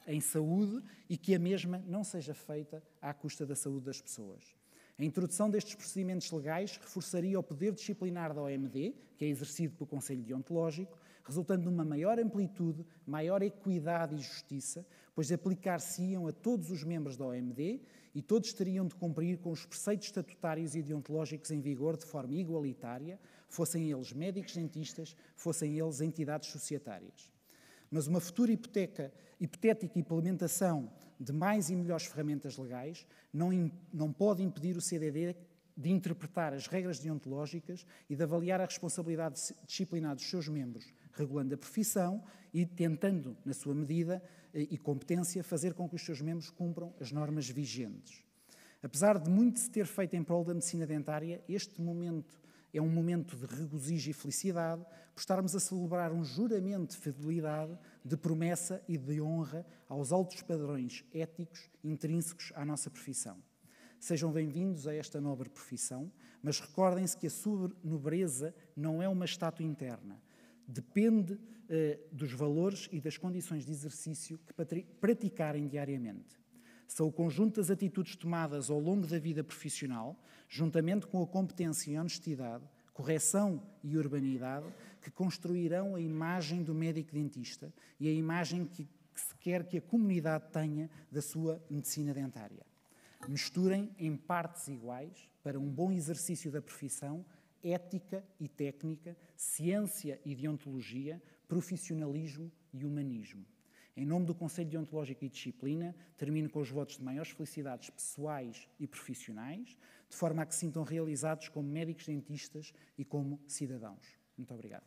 em saúde e que a mesma não seja feita à custa da saúde das pessoas. A introdução destes procedimentos legais reforçaria o poder disciplinar da O M D, que é exercido pelo Conselho Deontológico, resultando numa maior amplitude, maior equidade e justiça, pois aplicar-se-iam a todos os membros da O M D e todos teriam de cumprir com os preceitos estatutários e deontológicos em vigor de forma igualitária, fossem eles médicos dentistas, fossem eles entidades societárias. Mas uma futura hipoteca, hipotética implementação de mais e melhores ferramentas legais não, não pode impedir o C D D de interpretar as regras deontológicas e de avaliar a responsabilidade disciplinar dos seus membros, regulando a profissão e tentando, na sua medida e competência, fazer com que os seus membros cumpram as normas vigentes. Apesar de muito se ter feito em prol da medicina dentária, este momento é um momento de regozijo e felicidade, por estarmos a celebrar um juramento de fidelidade, de promessa e de honra aos altos padrões éticos intrínsecos à nossa profissão. Sejam bem-vindos a esta nobre profissão, mas recordem-se que a sua nobreza não é uma estátua interna. Depende eh, dos valores e das condições de exercício que praticarem diariamente. São o conjunto das atitudes tomadas ao longo da vida profissional, juntamente com a competência e honestidade, correção e urbanidade, que construirão a imagem do médico dentista e a imagem que, que se quer que a comunidade tenha da sua medicina dentária. Misturem em partes iguais, para um bom exercício da profissão, ética e técnica, ciência e deontologia, profissionalismo e humanismo. Em nome do Conselho Deontológico e Disciplina, termino com os votos de maiores felicidades pessoais e profissionais, de forma a que se sintam realizados como médicos dentistas e como cidadãos. Muito obrigado.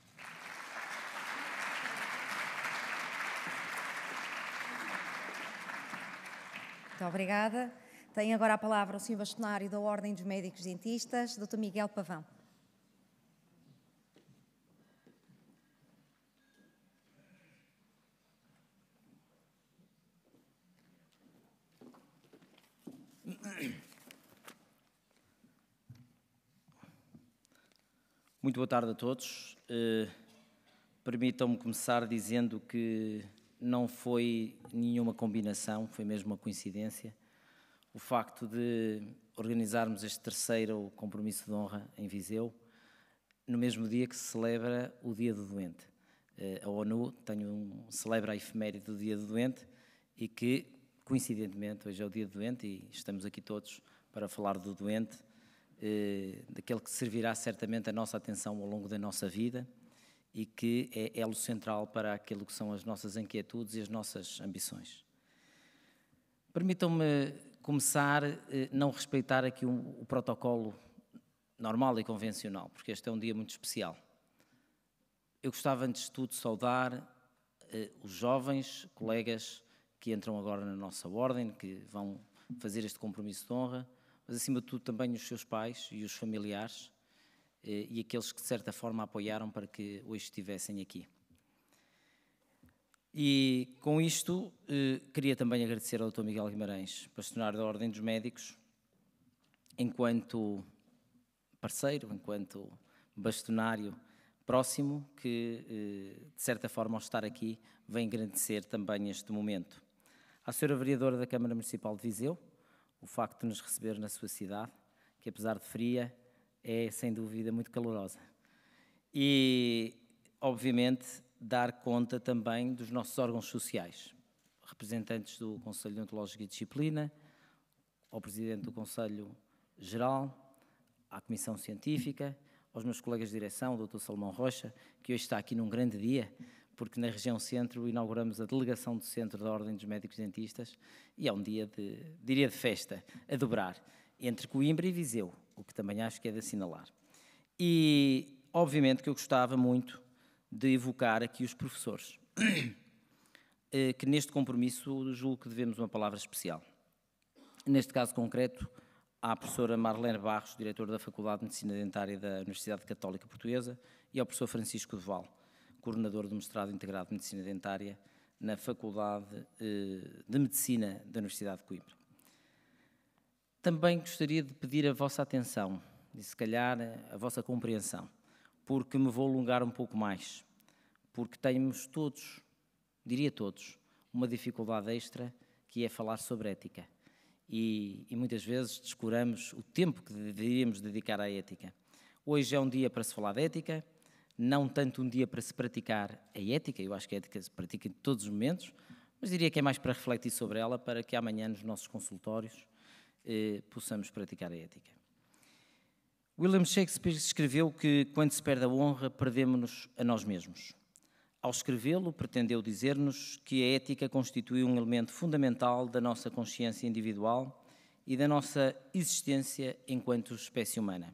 Muito obrigada. Tem agora a palavra o senhor Bastonário da Ordem dos Médicos Dentistas, doutor Miguel Pavão. Muito boa tarde a todos. Uh, Permitam-me começar dizendo que não foi nenhuma combinação, foi mesmo uma coincidência. O facto de organizarmos este terceiro compromisso de honra em Viseu, no mesmo dia que se celebra o Dia do Doente. Uh, a ONU tem um, celebra a efeméride do Dia do Doente e que, coincidentemente, hoje é o Dia do Doente e estamos aqui todos para falar do doente, eh, daquele que servirá certamente a nossa atenção ao longo da nossa vida e que é elo central para aquilo que são as nossas inquietudes e as nossas ambições. Permitam-me começar a eh, não respeitar aqui um, o protocolo normal e convencional, porque este é um dia muito especial. Eu gostava, antes de tudo, de saudar eh, os jovens colegas que entram agora na nossa ordem, que vão fazer este compromisso de honra, mas, acima de tudo, também os seus pais e os familiares eh, e aqueles que, de certa forma, apoiaram para que hoje estivessem aqui. E, com isto, eh, queria também agradecer ao doutor Miguel Guimarães, bastonário da Ordem dos Médicos, enquanto parceiro, enquanto bastonário próximo, que, eh, de certa forma, ao estar aqui, vem agradecer também este momento. À senhora Vereadora da Câmara Municipal de Viseu, o facto de nos receber na sua cidade, que apesar de fria, é sem dúvida muito calorosa. E, obviamente, dar conta também dos nossos órgãos sociais, representantes do Conselho Deontológico e Disciplina, ao Presidente do Conselho Geral, à Comissão Científica, aos meus colegas de direção, o doutor Salomão Rocha, que hoje está aqui num grande dia, porque na região centro inauguramos a delegação do centro da Ordem dos Médicos Dentistas e é um dia de, diria de festa, a dobrar, entre Coimbra e Viseu, o que também acho que é de assinalar. E, obviamente, que eu gostava muito de evocar aqui os professores, que neste compromisso julgo que devemos uma palavra especial. Neste caso concreto, à professora Marlene Barros, diretora da Faculdade de Medicina Dentária da Universidade Católica Portuguesa, e ao professor Francisco Duval, coordenador do mestrado integrado de Medicina Dentária na Faculdade de Medicina da Universidade de Coimbra. Também gostaria de pedir a vossa atenção e, se calhar, a vossa compreensão, porque me vou alongar um pouco mais, porque temos todos, diria todos, uma dificuldade extra, que é falar sobre ética. E, e muitas vezes descuramos o tempo que deveríamos dedicar à ética. Hoje é um dia para se falar de ética, não tanto um dia para se praticar a ética, eu acho que a ética se pratica em todos os momentos, mas diria que é mais para refletir sobre ela, para que amanhã nos nossos consultórios eh, possamos praticar a ética. William Shakespeare escreveu que quando se perde a honra, perdemos-nos a nós mesmos. Ao escrevê-lo, pretendeu dizer-nos que a ética constitui um elemento fundamental da nossa consciência individual e da nossa existência enquanto espécie humana.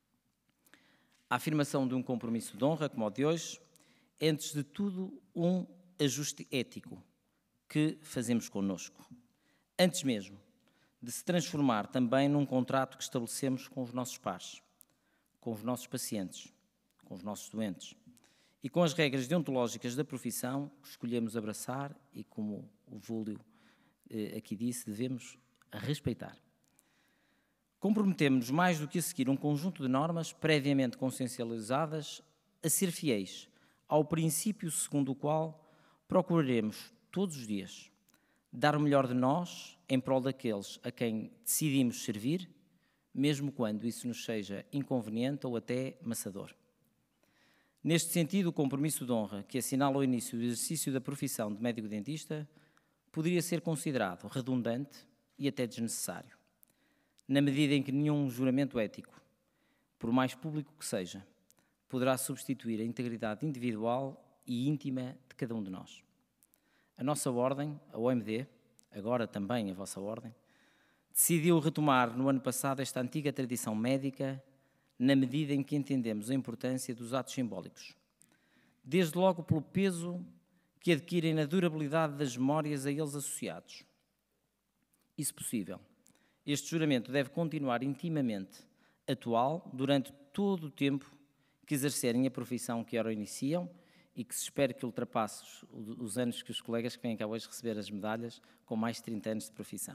A afirmação de um compromisso de honra, como o de hoje, é, antes de tudo, um ajuste ético que fazemos connosco. Antes mesmo de se transformar também num contrato que estabelecemos com os nossos pares, com os nossos pacientes, com os nossos doentes e com as regras deontológicas da profissão que escolhemos abraçar e, como o Júlio eh, aqui disse, devemos respeitar. Comprometemos-nos mais do que a seguir um conjunto de normas previamente consciencializadas a ser fiéis ao princípio segundo o qual procuraremos todos os dias dar o melhor de nós em prol daqueles a quem decidimos servir, mesmo quando isso nos seja inconveniente ou até maçador. Neste sentido, o compromisso de honra que assinala o início do exercício da profissão de médico-dentista poderia ser considerado redundante e até desnecessário, na medida em que nenhum juramento ético, por mais público que seja, poderá substituir a integridade individual e íntima de cada um de nós. A nossa ordem, a O M D, agora também a vossa ordem, decidiu retomar no ano passado esta antiga tradição médica na medida em que entendemos a importância dos atos simbólicos, desde logo pelo peso que adquirem na durabilidade das memórias a eles associados. E, se possível, este juramento deve continuar intimamente atual durante todo o tempo que exercerem a profissão que ora iniciam e que se espera que ultrapasse os anos que os colegas que vêm cá hoje receber as medalhas com mais de trinta anos de profissão.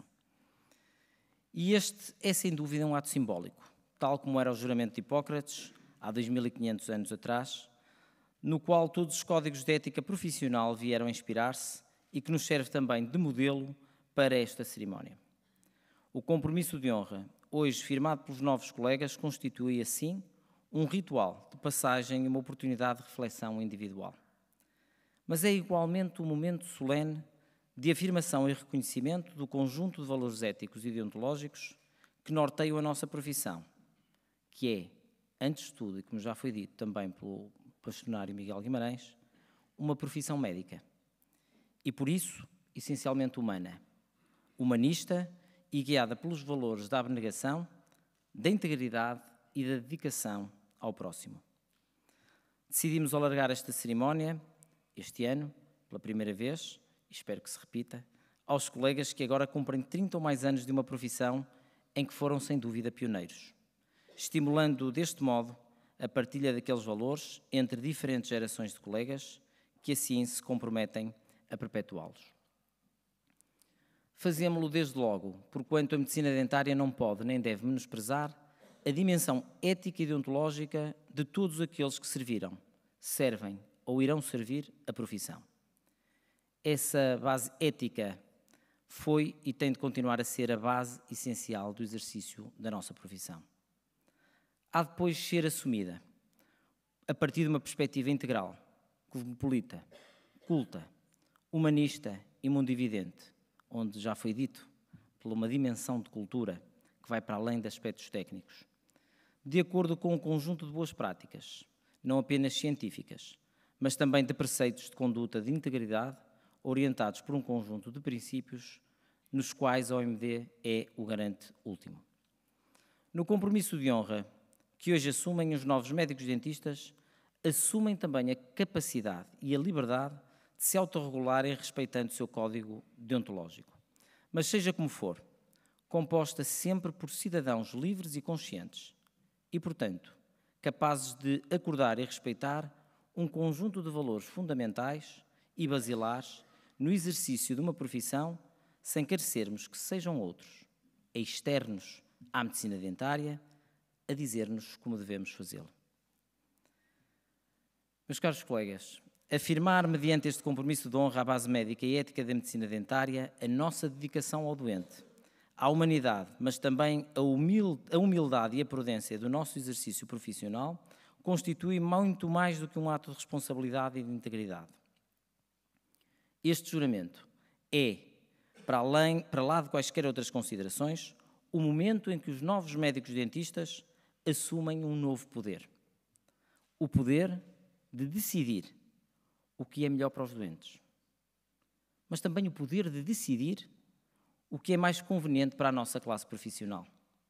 E este é, sem dúvida, um ato simbólico, tal como era o juramento de Hipócrates, há dois mil e quinhentos anos atrás, no qual todos os códigos de ética profissional vieram inspirar-se e que nos serve também de modelo para esta cerimónia. O compromisso de honra, hoje firmado pelos novos colegas, constitui, assim, um ritual de passagem e uma oportunidade de reflexão individual. Mas é igualmente um momento solene de afirmação e reconhecimento do conjunto de valores éticos e deontológicos que norteiam a nossa profissão, que é, antes de tudo, e como já foi dito também pelo bastonário Miguel Guimarães, uma profissão médica. E por isso, essencialmente humana, humanista e guiada pelos valores da abnegação, da integridade e da dedicação ao próximo. Decidimos alargar esta cerimónia, este ano, pela primeira vez, e espero que se repita, aos colegas que agora cumprem trinta ou mais anos de uma profissão em que foram, sem dúvida, pioneiros, estimulando, deste modo, a partilha daqueles valores entre diferentes gerações de colegas que assim se comprometem a perpetuá-los. Fazemo-lo desde logo, porquanto a medicina dentária não pode nem deve menosprezar a dimensão ética e deontológica de todos aqueles que serviram, servem ou irão servir a profissão. Essa base ética foi e tem de continuar a ser a base essencial do exercício da nossa profissão. Há depois de ser assumida, a partir de uma perspectiva integral, cosmopolita, culta, humanista e mundividente, onde já foi dito, por uma dimensão de cultura que vai para além de aspectos técnicos, de acordo com um conjunto de boas práticas, não apenas científicas, mas também de preceitos de conduta de integridade, orientados por um conjunto de princípios nos quais a O M D é o garante último. No compromisso de honra que hoje assumem os novos médicos dentistas, assumem também a capacidade e a liberdade de se autorregularem respeitando o seu código deontológico. Mas seja como for, composta sempre por cidadãos livres e conscientes e, portanto, capazes de acordar e respeitar um conjunto de valores fundamentais e basilares no exercício de uma profissão sem carecermos que sejam outros, externos à medicina dentária, a dizer-nos como devemos fazê-lo. Meus caros colegas, afirmar, mediante este compromisso de honra à base médica e ética da medicina dentária, a nossa dedicação ao doente, à humanidade, mas também a humildade e a prudência do nosso exercício profissional, constitui muito mais do que um ato de responsabilidade e de integridade. Este juramento é, para, além, para lá de quaisquer outras considerações, o momento em que os novos médicos dentistas assumem um novo poder. O poder de decidir o que é melhor para os doentes, mas também o poder de decidir o que é mais conveniente para a nossa classe profissional.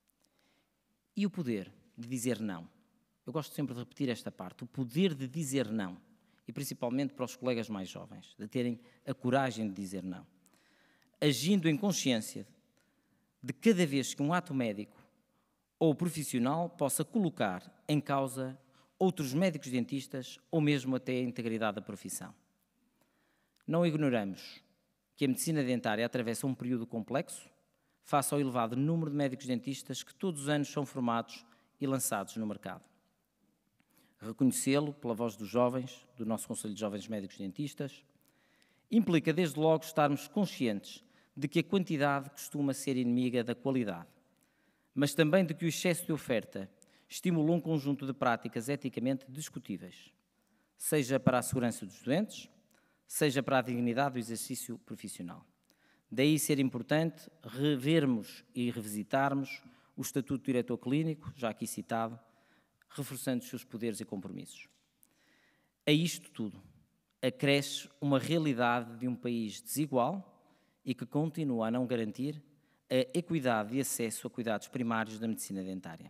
E o poder de dizer não. Eu gosto sempre de repetir esta parte, o poder de dizer não, e principalmente para os colegas mais jovens, de terem a coragem de dizer não. Agindo em consciência de cada vez que um ato médico ou profissional possa colocar em causa outros médicos dentistas ou mesmo até a integridade da profissão. Não ignoramos que a medicina dentária atravessa um período complexo face ao elevado número de médicos dentistas que todos os anos são formados e lançados no mercado. Reconhecê-lo pela voz dos jovens, do nosso Conselho de Jovens Médicos Dentistas, implica desde logo estarmos conscientes de que a quantidade costuma ser inimiga da qualidade, mas também de que o excesso de oferta estimula um conjunto de práticas eticamente discutíveis, seja para a segurança dos doentes, seja para a dignidade do exercício profissional. Daí ser importante revermos e revisitarmos o Estatuto do Diretor Clínico, já aqui citado, reforçando os seus poderes e compromissos. A isto tudo acresce uma realidade de um país desigual e que continua a não garantir a equidade de acesso a cuidados primários da medicina dentária.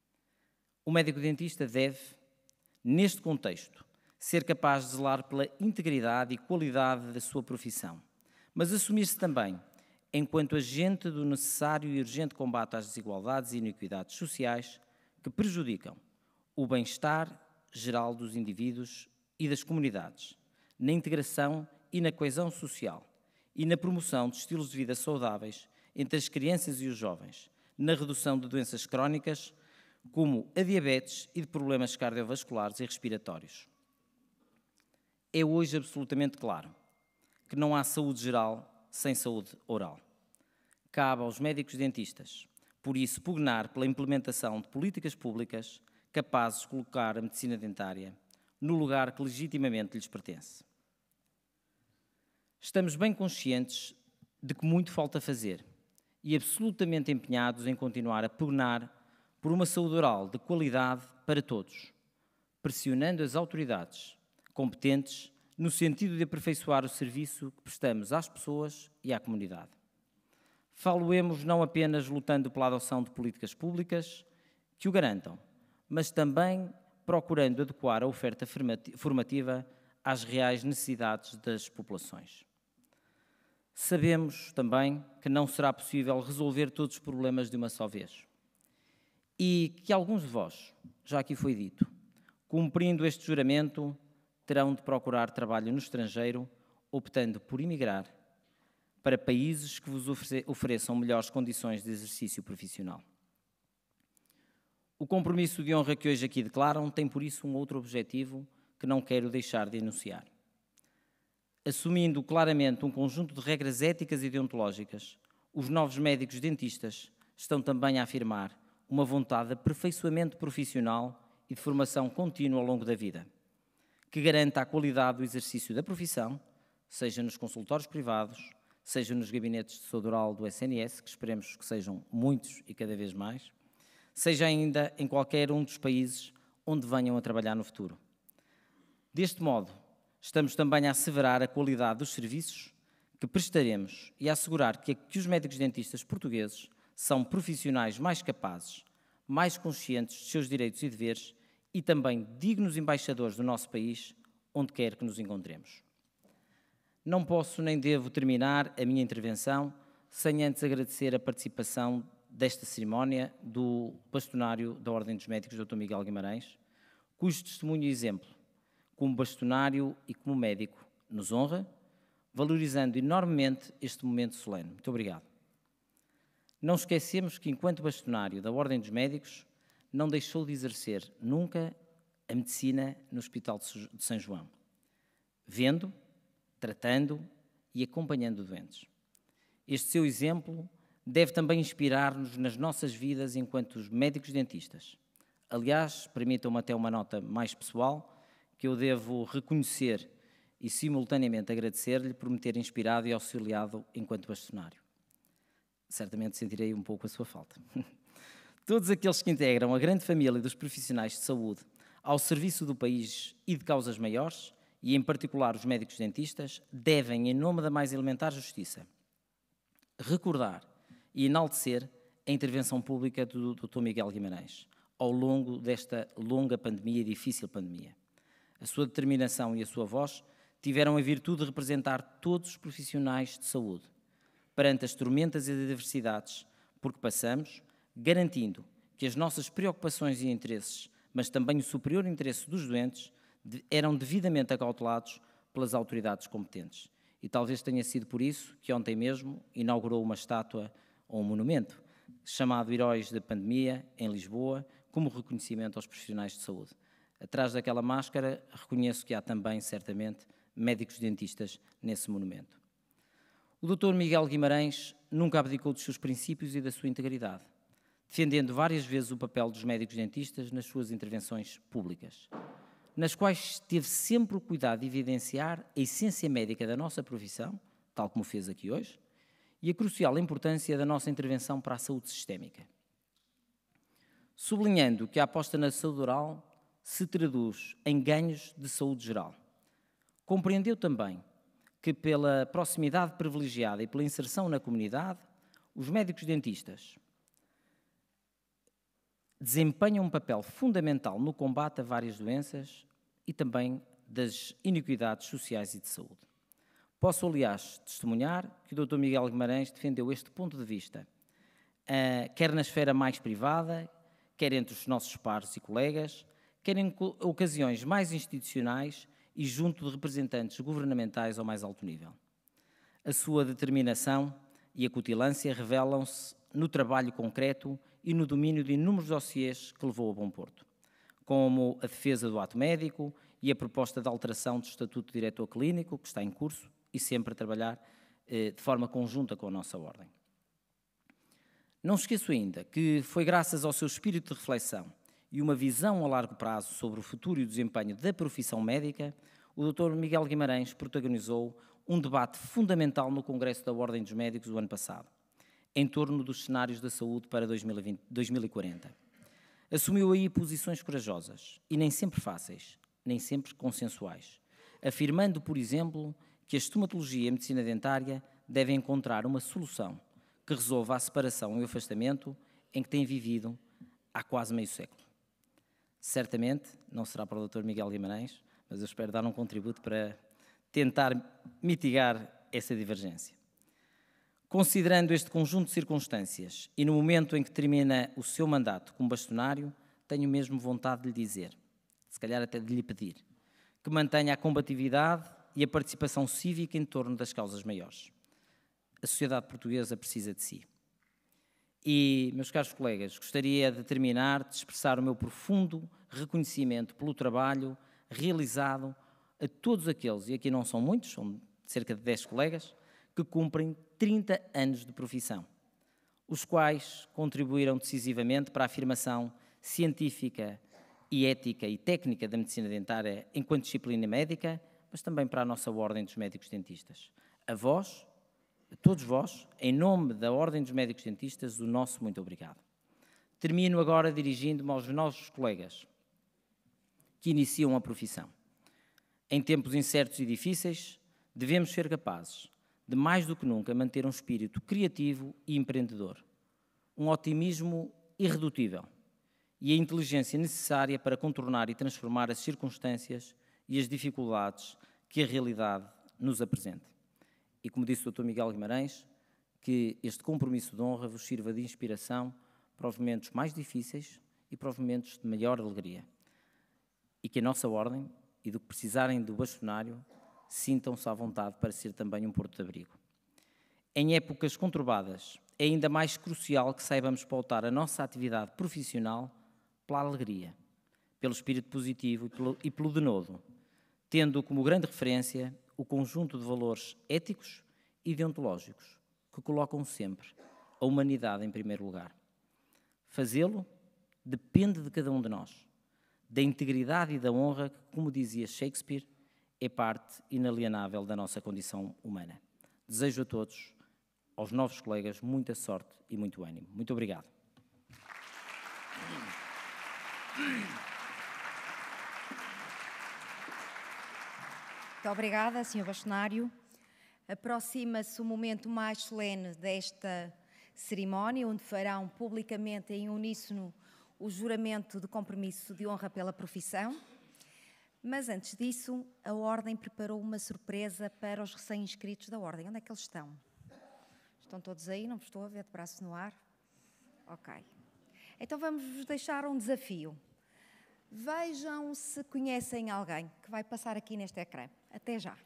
O médico-dentista deve, neste contexto, ser capaz de zelar pela integridade e qualidade da sua profissão, mas assumir-se também enquanto agente do necessário e urgente combate às desigualdades e iniquidades sociais que prejudicam o bem-estar geral dos indivíduos e das comunidades, na integração e na coesão social e na promoção de estilos de vida saudáveis entre as crianças e os jovens, na redução de doenças crónicas como a diabetes e de problemas cardiovasculares e respiratórios. É hoje absolutamente claro que não há saúde geral sem saúde oral. Cabe aos médicos dentistas, por isso, pugnar pela implementação de políticas públicas capazes de colocar a medicina dentária no lugar que legitimamente lhes pertence. Estamos bem conscientes de que muito falta fazer e absolutamente empenhados em continuar a pugnar por uma saúde oral de qualidade para todos, pressionando as autoridades competentes no sentido de aperfeiçoar o serviço que prestamos às pessoas e à comunidade. Faloemos não apenas lutando pela adoção de políticas públicas que o garantam, mas também procurando adequar a oferta formativa às reais necessidades das populações. Sabemos também que não será possível resolver todos os problemas de uma só vez e que alguns de vós, já aqui foi dito, cumprindo este juramento, terão de procurar trabalho no estrangeiro, optando por emigrar para países que vos ofereçam melhores condições de exercício profissional. O compromisso de honra que hoje aqui declaram tem, por isso, um outro objetivo que não quero deixar de enunciar. Assumindo claramente um conjunto de regras éticas e deontológicas, os novos médicos dentistas estão também a afirmar uma vontade de aperfeiçoamento profissional e de formação contínua ao longo da vida, que garanta a qualidade do exercício da profissão, seja nos consultórios privados, seja nos gabinetes de saúde oral do S N S, que esperemos que sejam muitos e cada vez mais, seja ainda em qualquer um dos países onde venham a trabalhar no futuro. Deste modo, estamos também a asseverar a qualidade dos serviços que prestaremos e a assegurar que, que os médicos dentistas portugueses são profissionais mais capazes, mais conscientes dos seus direitos e deveres e também dignos embaixadores do nosso país, onde quer que nos encontremos. Não posso nem devo terminar a minha intervenção sem antes agradecer a participação desta cerimónia do bastonário da Ordem dos Médicos, doutor Miguel Guimarães, cujo testemunho e exemplo, como bastonário e como médico, nos honra, valorizando enormemente este momento solene. Muito obrigado. Não esquecemos que, enquanto bastonário da Ordem dos Médicos, não deixou de exercer nunca a medicina no Hospital de São João. vendo, tratando e acompanhando doentes. Este seu exemplo deve também inspirar-nos nas nossas vidas enquanto médicos dentistas. Aliás, permitam-me até uma nota mais pessoal, que eu devo reconhecer e simultaneamente agradecer-lhe por me ter inspirado e auxiliado enquanto bastonário. Certamente sentirei um pouco a sua falta. Todos aqueles que integram a grande família dos profissionais de saúde ao serviço do país e de causas maiores, e em particular os médicos dentistas, devem, em nome da mais elementar justiça, recordar e enaltecer a intervenção pública do doutor Miguel Guimarães ao longo desta longa pandemia e difícil pandemia. A sua determinação e a sua voz tiveram a virtude de representar todos os profissionais de saúde perante as tormentas e as adversidades por que passamos, garantindo que as nossas preocupações e interesses, mas também o superior interesse dos doentes, eram devidamente acautelados pelas autoridades competentes. E talvez tenha sido por isso que ontem mesmo inaugurou uma estátua ou um monumento chamado Heróis da Pandemia, em Lisboa, como reconhecimento aos profissionais de saúde. Atrás daquela máscara, reconheço que há também, certamente, médicos dentistas nesse monumento. O doutor Miguel Guimarães nunca abdicou dos seus princípios e da sua integridade, defendendo várias vezes o papel dos médicos dentistas nas suas intervenções públicas, nas quais teve sempre o cuidado de evidenciar a essência médica da nossa profissão, tal como fez aqui hoje, e a crucial importância da nossa intervenção para a saúde sistémica. Sublinhando que a aposta na saúde oral se traduz em ganhos de saúde geral. Compreendeu também que, pela proximidade privilegiada e pela inserção na comunidade, os médicos dentistas desempenham um papel fundamental no combate a várias doenças e também das iniquidades sociais e de saúde. Posso, aliás, testemunhar que o doutor Miguel Guimarães defendeu este ponto de vista, uh, quer na esfera mais privada, quer entre os nossos pares e colegas, quer em ocasiões mais institucionais e junto de representantes governamentais ao mais alto nível. A sua determinação e acutilância revelam-se no trabalho concreto e no domínio de inúmeros dossiês que levou a bom porto, como a defesa do ato médico e a proposta de alteração do Estatuto de Diretor Clínico, que está em curso, e sempre a trabalhar eh, de forma conjunta com a nossa Ordem. Não esqueço ainda que foi graças ao seu espírito de reflexão e uma visão a largo prazo sobre o futuro e o desempenho da profissão médica, o doutor Miguel Guimarães protagonizou um debate fundamental no Congresso da Ordem dos Médicos do ano passado, em torno dos cenários da saúde para dois mil e vinte, dois mil e quarenta. Assumiu aí posições corajosas e nem sempre fáceis, nem sempre consensuais, afirmando, por exemplo, que a estomatologia e a medicina dentária devem encontrar uma solução que resolva a separação e o afastamento em que têm vivido há quase meio século. Certamente, não será para o doutor Miguel Guimarães, mas eu espero dar um contributo para tentar mitigar essa divergência. Considerando este conjunto de circunstâncias e no momento em que termina o seu mandato como bastonário, tenho mesmo vontade de lhe dizer, se calhar até de lhe pedir, que mantenha a combatividade e a participação cívica em torno das causas maiores. A sociedade portuguesa precisa de si. E, meus caros colegas, gostaria de terminar de expressar o meu profundo reconhecimento pelo trabalho realizado a todos aqueles, e aqui não são muitos, são cerca de dez colegas, que cumprem trinta anos de profissão, os quais contribuíram decisivamente para a afirmação científica e ética e técnica da medicina dentária enquanto disciplina médica, mas também para a nossa Ordem dos Médicos Dentistas. A vós, a todos vós, em nome da Ordem dos Médicos Dentistas, o nosso muito obrigado. Termino agora dirigindo-me aos nossos colegas que iniciam a profissão. Em tempos incertos e difíceis, devemos ser capazes de, mais do que nunca, manter um espírito criativo e empreendedor, um otimismo irredutível e a inteligência necessária para contornar e transformar as circunstâncias e as dificuldades que a realidade nos apresenta. E como disse o doutor Miguel Guimarães, que este compromisso de honra vos sirva de inspiração para os momentos mais difíceis e para os momentos de maior alegria. E que a nossa Ordem, e do que precisarem do bastonário, sintam-se à vontade para ser também um porto de abrigo. Em épocas conturbadas, é ainda mais crucial que saibamos pautar a nossa atividade profissional pela alegria, pelo espírito positivo e pelo, e pelo denodo tendo como grande referência o conjunto de valores éticos e deontológicos que colocam sempre a humanidade em primeiro lugar. Fazê-lo depende de cada um de nós, da integridade e da honra que, como dizia Shakespeare, é parte inalienável da nossa condição humana. Desejo a todos, aos novos colegas, muita sorte e muito ânimo. Muito obrigado. Muito obrigada, senhor Bastonário. Aproxima-se o momento mais solene desta cerimónia, onde farão publicamente em uníssono o juramento de compromisso de honra pela profissão. Mas antes disso, a Ordem preparou uma surpresa para os recém-inscritos da Ordem. Onde é que eles estão? Estão todos aí? Não vos estou a ver de braço no ar? Ok. Então vamos-vos deixar um desafio. Vejam se conhecem alguém que vai passar aqui neste ecrã. Até já.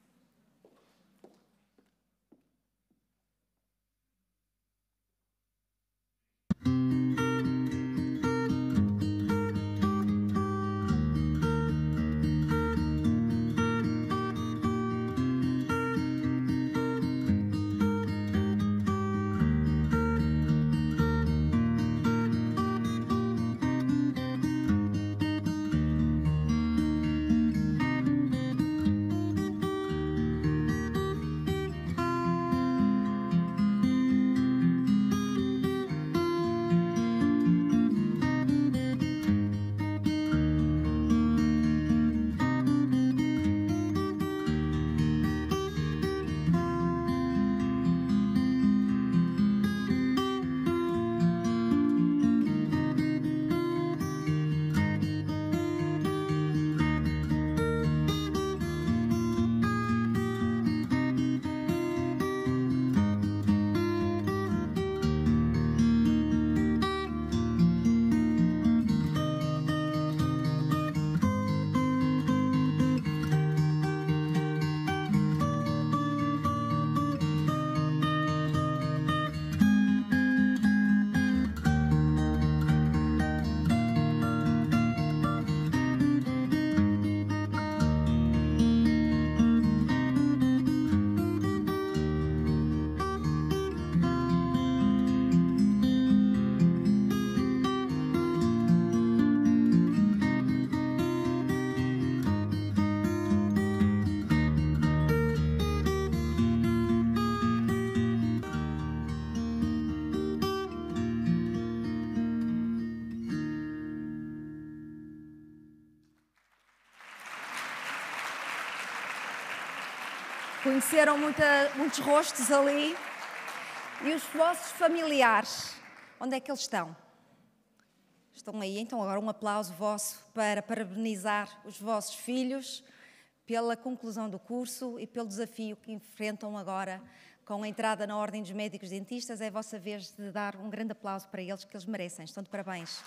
Conheceram muita, muitos rostos ali. E os vossos familiares, onde é que eles estão? Estão aí, então agora um aplauso vosso para parabenizar os vossos filhos pela conclusão do curso e pelo desafio que enfrentam agora com a entrada na Ordem dos Médicos Dentistas. É a vossa vez de dar um grande aplauso para eles, que eles merecem. Estão de parabéns.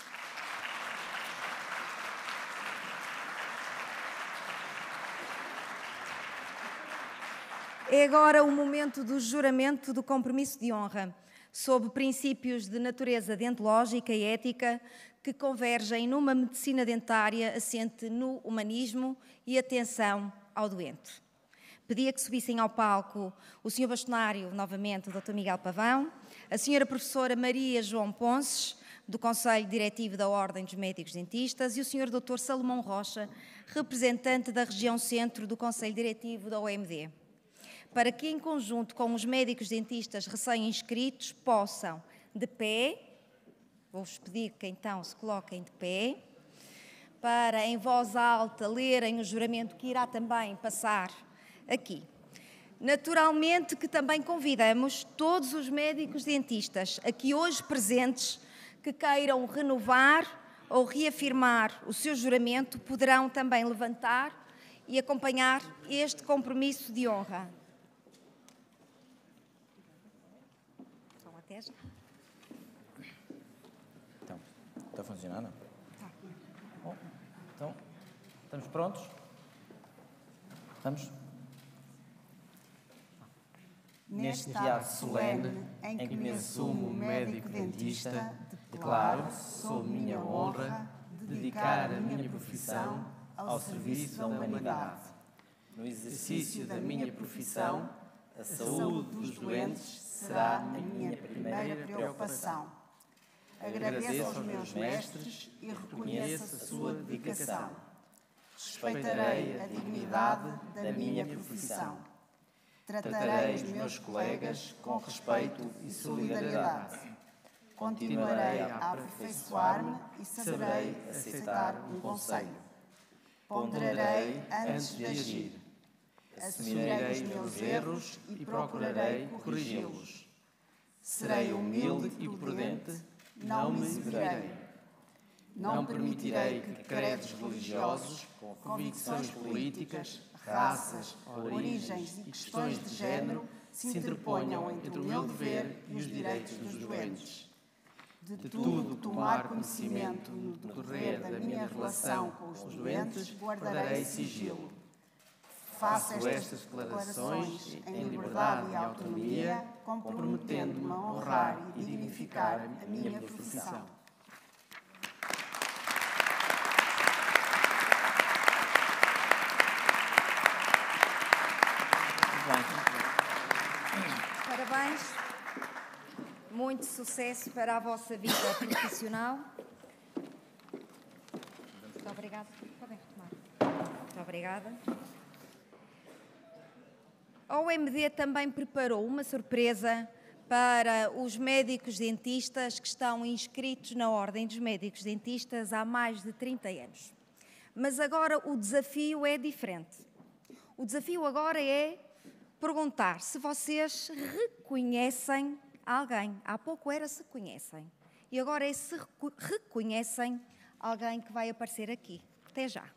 É agora o momento do juramento do compromisso de honra, sob princípios de natureza deontológica e ética que convergem numa medicina dentária assente no humanismo e atenção ao doente. Pedia que subissem ao palco o senhor Bastonário, novamente o doutor Miguel Pavão, a senhora professora Maria João Ponces, do Conselho Diretivo da Ordem dos Médicos Dentistas, e o senhor doutor Salomão Rocha, representante da região centro do Conselho Diretivo da O M D. Para que, em conjunto com os médicos dentistas recém-inscritos, possam, de pé, vou-vos pedir que então se coloquem de pé, para, em voz alta, lerem o juramento que irá também passar aqui. Naturalmente que também convidamos todos os médicos dentistas aqui hoje presentes que queiram renovar ou reafirmar o seu juramento, poderão também levantar e acompanhar este compromisso de honra. Até já. Então, está a funcionar, não? Está. Bom, então, estamos prontos? Estamos? Neste ato solene, em que me assumo médico-dentista, declaro, sob minha honra, dedicar a minha profissão ao serviço da humanidade. No exercício da minha profissão, a saúde dos doentes será a minha primeira preocupação. Agradeço aos meus mestres e reconheço a sua dedicação. Respeitarei a dignidade da minha profissão. Tratarei os meus colegas com respeito e solidariedade. Continuarei a aperfeiçoar-me e saberei aceitar um conselho. Ponderarei antes de agir. Assumirei os meus erros e procurarei corrigi-los. Serei humilde e prudente, não me exibirei. Não permitirei que credos religiosos, convicções políticas, raças, origens e questões de género se interponham entre o meu dever e os direitos dos doentes. De tudo tomar conhecimento no decorrer da minha relação com os doentes, guardarei sigilo. Faço estas declarações em liberdade e autonomia, comprometendo-me a honrar e dignificar a minha profissão. Parabéns. Muito sucesso para a vossa vida profissional. Muito obrigada. Podem retomar. Muito obrigada. A O M D também preparou uma surpresa para os médicos dentistas que estão inscritos na Ordem dos Médicos Dentistas há mais de trinta anos. Mas agora o desafio é diferente. O desafio agora é perguntar se vocês reconhecem alguém. Há pouco era se conhecem. E agora é se reconhecem alguém que vai aparecer aqui. Até já.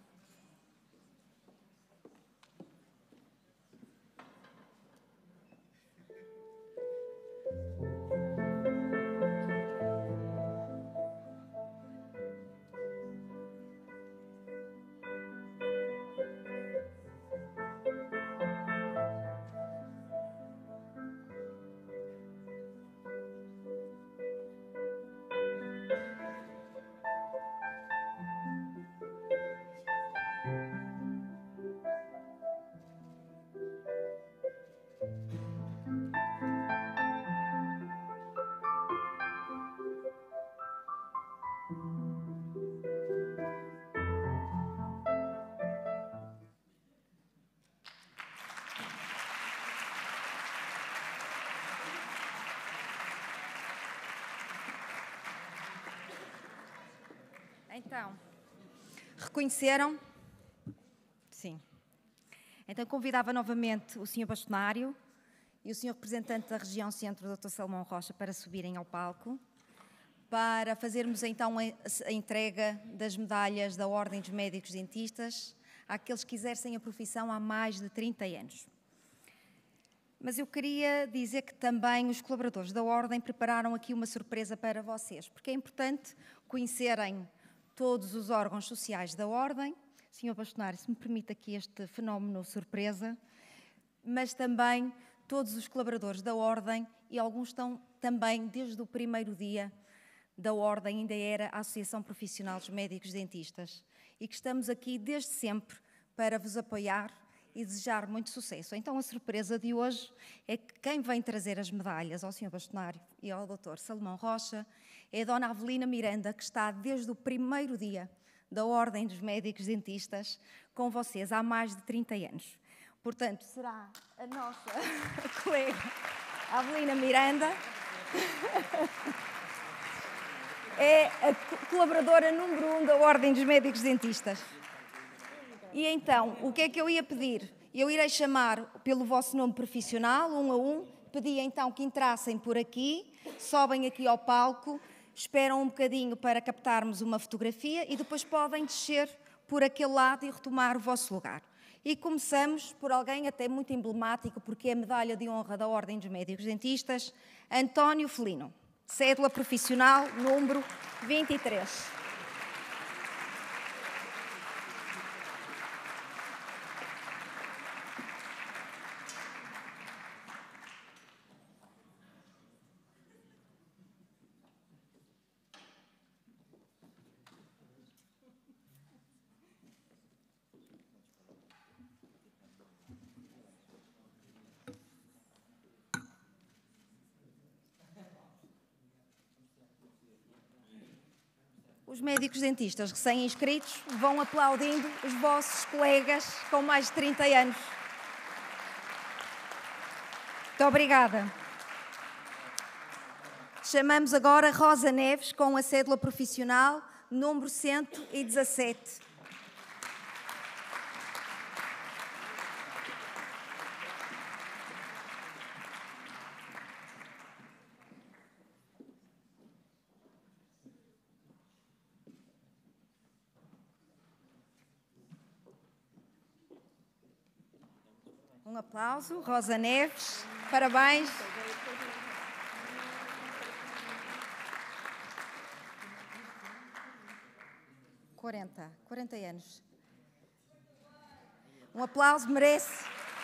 Então, reconheceram? Sim. Então, convidava novamente o senhor Bastonário e o senhor representante da região centro, doutor Salomão Rocha, para subirem ao palco, para fazermos então a entrega das medalhas da Ordem dos Médicos Dentistas àqueles que exercem a profissão há mais de trinta anos. Mas eu queria dizer que também os colaboradores da Ordem prepararam aqui uma surpresa para vocês, porque é importante conhecerem todos os órgãos sociais da Ordem. senhor Bastonário, se me permite aqui este fenómeno surpresa, mas também todos os colaboradores da Ordem, e alguns estão também desde o primeiro dia da Ordem, ainda era a Associação Profissional dos Médicos Dentistas, e que estamos aqui desde sempre para vos apoiar e desejar muito sucesso. Então a surpresa de hoje é que quem vem trazer as medalhas ao senhor Bastonário e ao doutor Salomão Rocha é a dona Avelina Miranda, que está desde o primeiro dia da Ordem dos Médicos Dentistas com vocês há mais de trinta anos. Portanto, será a nossa colega Avelina Miranda, é a colaboradora número um da Ordem dos Médicos Dentistas. E então, o que é que eu ia pedir? Eu irei chamar pelo vosso nome profissional, um a um, pedi então que entrassem por aqui, sobem aqui ao palco, esperam um bocadinho para captarmos uma fotografia e depois podem descer por aquele lado e retomar o vosso lugar. E começamos por alguém até muito emblemático, porque é a medalha de honra da Ordem dos Médicos Dentistas, António Felino, cédula profissional número vinte e três. Os médicos dentistas recém-inscritos vão aplaudindo os vossos colegas com mais de trinta anos. Muito obrigada. Chamamos agora Rosa Neves com a cédula profissional número cento e dezassete. Um aplauso, Rosa Neves, parabéns. quarenta, quarenta anos. Um aplauso merece.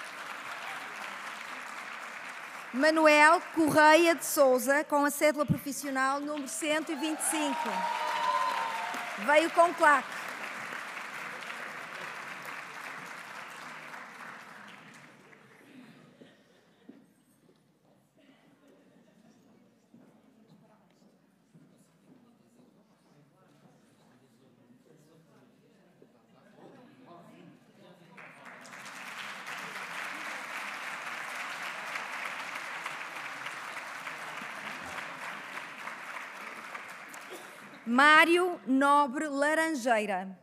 Manuel Correia de Souza, com a cédula profissional número cento e vinte e cinco. Veio com claque. Mário Nobre Laranjeira.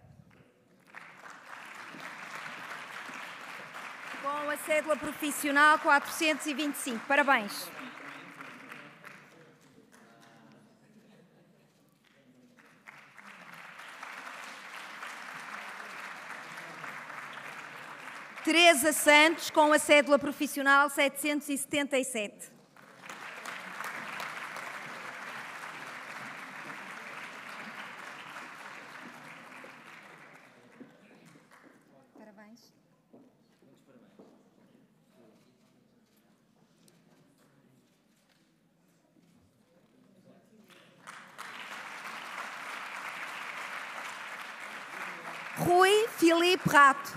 Com a cédula profissional quatrocentos e vinte e cinco. Parabéns. Teresa Santos, com a cédula profissional setecentos e setenta e sete. Rui Filipe Rato,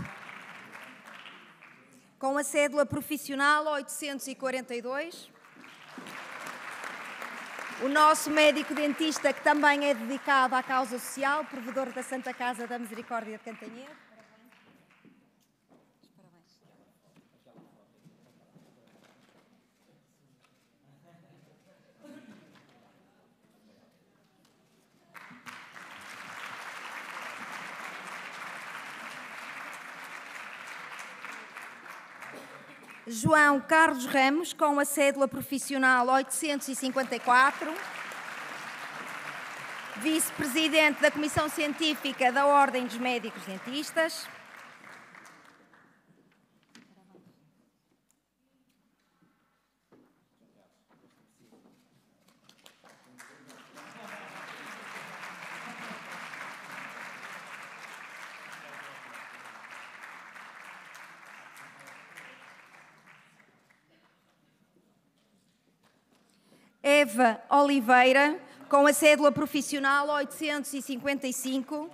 com a cédula profissional oitocentos e quarenta e dois. O nosso médico dentista, que também é dedicado à causa social, provedor da Santa Casa da Misericórdia de Cantanhede. João Carlos Ramos, com a cédula profissional oitocentos e cinquenta e quatro, vice-presidente da Comissão Científica da Ordem dos Médicos Dentistas. Eva Oliveira, com a cédula profissional oitocentos e cinquenta e cinco.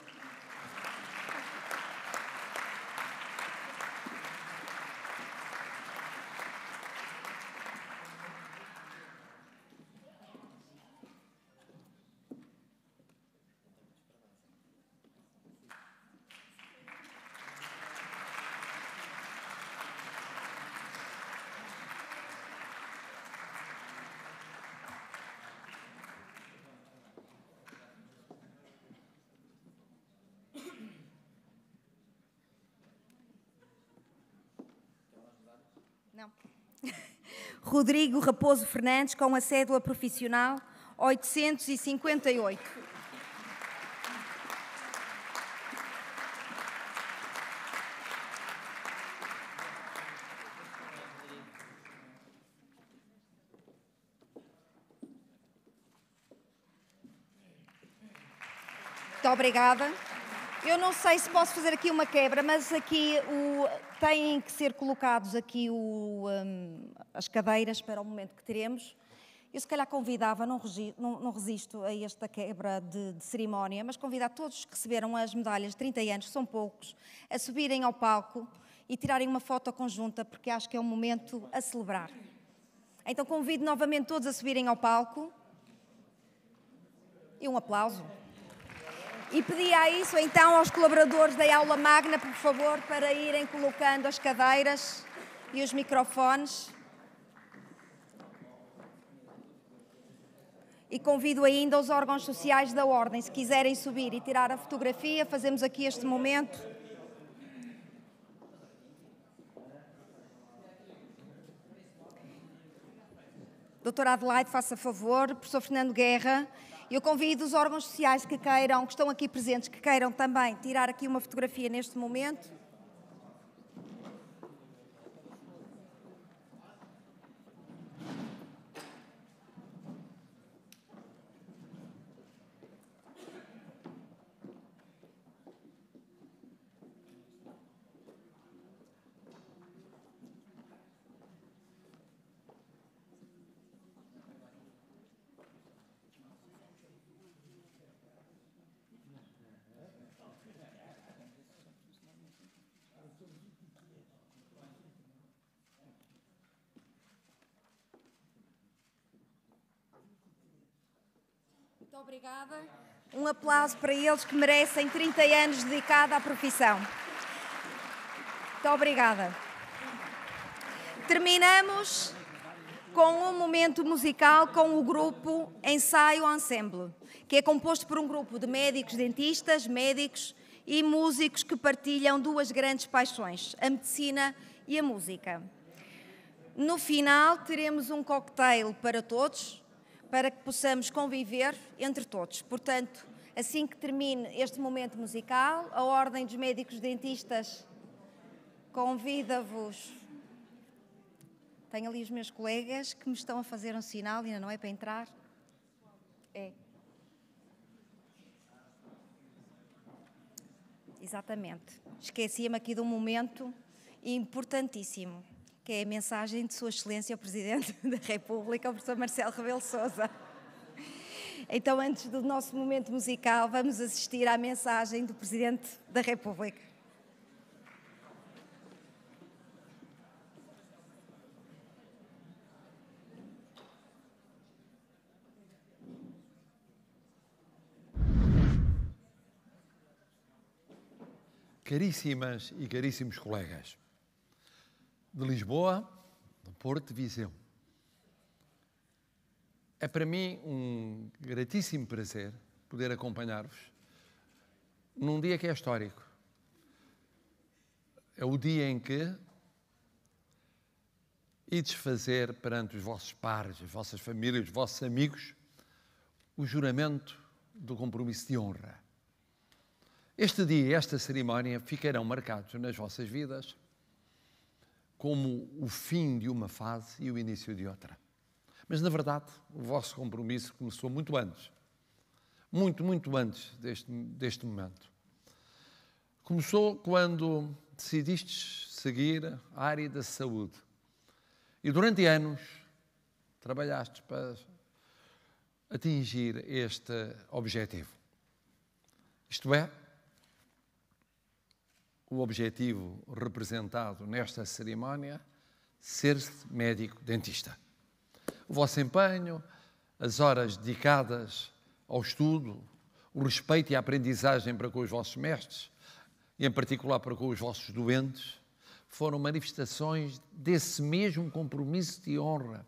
Não. Rodrigo Raposo Fernandes, com a cédula profissional oitocentos e cinquenta e oito. Muito obrigada. Eu não sei se posso fazer aqui uma quebra, mas aqui o, têm que ser colocados aqui o, um, as cadeiras para o momento que teremos. Eu se calhar convidava, não, regi, não, não resisto a esta quebra de, de cerimónia, mas convidar todos que receberam as medalhas de trinta anos, que são poucos, a subirem ao palco e tirarem uma foto conjunta, porque acho que é um momento a celebrar. Então convido novamente todos a subirem ao palco e um aplauso. E pedia isso então aos colaboradores da aula magna, por favor, para irem colocando as cadeiras e os microfones. E convido ainda os órgãos sociais da Ordem, se quiserem subir e tirar a fotografia, fazemos aqui este momento. Doutora Adelaide, faça favor. Professor Fernando Guerra. Eu convido os órgãos sociais que queiram, que estão aqui presentes, que queiram também tirar aqui uma fotografia neste momento. Muito obrigada. Um aplauso para eles que merecem trinta anos dedicados à profissão. Muito obrigada. Terminamos com um momento musical com o grupo Ensaio Ensemble, que é composto por um grupo de médicos dentistas, médicos e músicos que partilham duas grandes paixões, a medicina e a música. No final teremos um cocktail para todos, para que possamos conviver entre todos. Portanto, assim que termine este momento musical, a Ordem dos Médicos Dentistas convida-vos... Tenho ali os meus colegas que me estão a fazer um sinal, ainda não é para entrar? É. Exatamente. Esqueci-me aqui de um momento importantíssimo, que é a mensagem de Sua Excelência o Presidente da República, o professor Marcelo Rebelo de Sousa. Então, antes do nosso momento musical, vamos assistir à mensagem do Presidente da República. Caríssimas e caríssimos colegas, de Lisboa, do Porto, de Viseu. É para mim um gratíssimo prazer poder acompanhar-vos num dia que é histórico. É o dia em que ides fazer perante os vossos pares, as vossas famílias, os vossos amigos, o juramento do compromisso de honra. Este dia e esta cerimónia ficarão marcados nas vossas vidas como o fim de uma fase e o início de outra. Mas, na verdade, o vosso compromisso começou muito antes. Muito, muito antes deste, deste momento. Começou quando decidistes seguir a área da saúde. E durante anos trabalhaste para atingir este objetivo. Isto é, o objetivo representado nesta cerimónia, ser-se médico-dentista. O vosso empenho, as horas dedicadas ao estudo, o respeito e a aprendizagem para com os vossos mestres, e em particular para com os vossos doentes, foram manifestações desse mesmo compromisso de honra.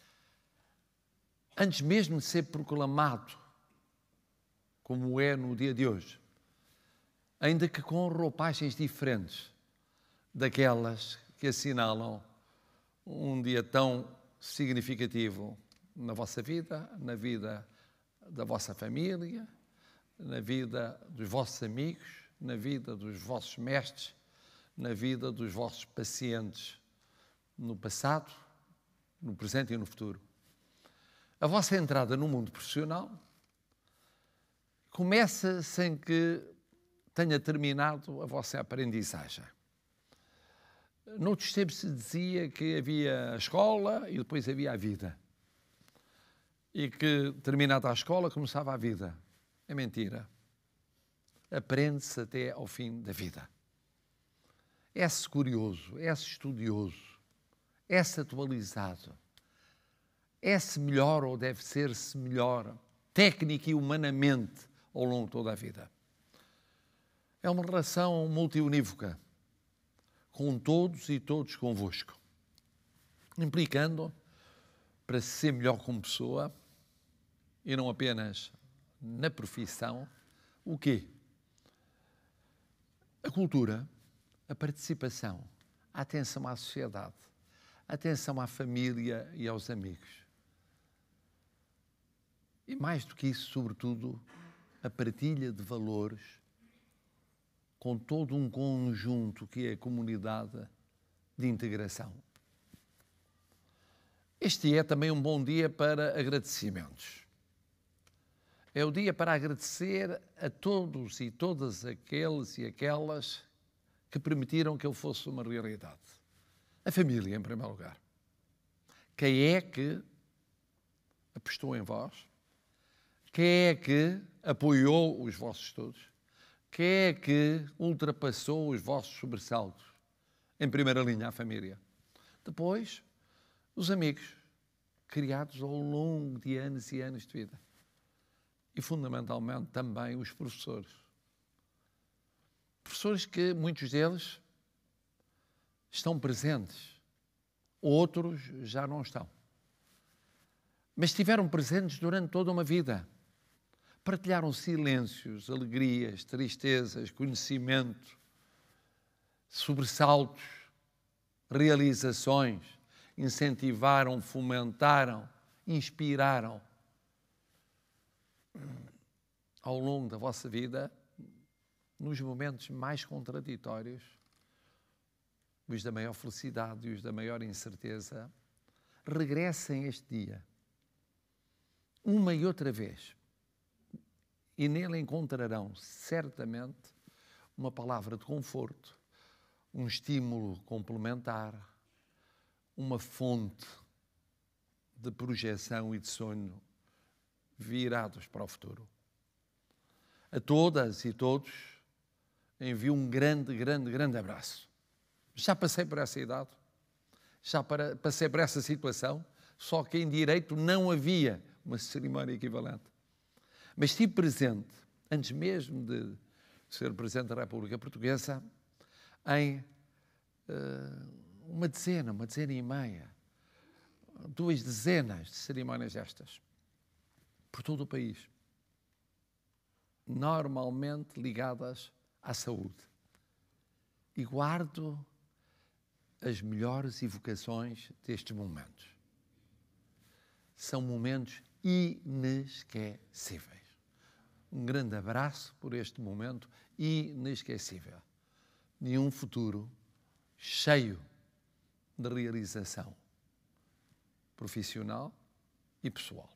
Antes mesmo de ser proclamado, como é no dia de hoje, ainda que com roupagens diferentes daquelas que assinalam um dia tão significativo na vossa vida, na vida da vossa família, na vida dos vossos amigos, na vida dos vossos mestres, na vida dos vossos pacientes, no passado, no presente e no futuro. A vossa entrada no mundo profissional começa sem que tenha terminado a vossa aprendizagem. Noutros tempos se dizia que havia a escola e depois havia a vida. E que, terminada a escola, começava a vida. É mentira. Aprende-se até ao fim da vida. É-se curioso, é-se estudioso, é-se atualizado, é-se melhor ou deve ser-se melhor, técnica e humanamente, ao longo de toda a vida. É uma relação multiunívoca, com todos e todos convosco, implicando, para ser melhor como pessoa, e não apenas na profissão, o quê? A cultura, a participação, a atenção à sociedade, a atenção à família e aos amigos. E mais do que isso, sobretudo, a partilha de valores com todo um conjunto que é a comunidade de integração. Este é também um bom dia para agradecimentos. É o dia para agradecer a todos e todas aqueles e aquelas que permitiram que eu fosse uma realidade. A família, em primeiro lugar. Quem é que apostou em vós? Quem é que apoiou os vossos estudos? Quem é que ultrapassou os vossos sobressaltos? Em primeira linha, a família. Depois, os amigos, criados ao longo de anos e anos de vida. E, fundamentalmente, também os professores. Professores que, muitos deles, estão presentes. Outros já não estão. Mas estiveram presentes durante toda uma vida. Partilharam silêncios, alegrias, tristezas, conhecimento, sobressaltos, realizações, incentivaram, fomentaram, inspiraram. Ao longo da vossa vida, nos momentos mais contraditórios, os da maior felicidade e os da maior incerteza, regressem este dia, uma e outra vez. E nele encontrarão, certamente, uma palavra de conforto, um estímulo complementar, uma fonte de projeção e de sonho virados para o futuro. A todas e todos envio um grande, grande, grande abraço. Já passei por essa idade, já para, passei por essa situação, só que em direito não havia uma cerimónia equivalente. Mas estive presente, antes mesmo de ser Presidente da República Portuguesa, em uh, uma dezena, uma dezena e meia, duas dezenas de cerimónias destas, por todo o país, normalmente ligadas à saúde. E guardo as melhores evocações destes momentos. São momentos inesquecíveis. Um grande abraço por este momento inesquecível. E um futuro cheio de realização profissional e pessoal.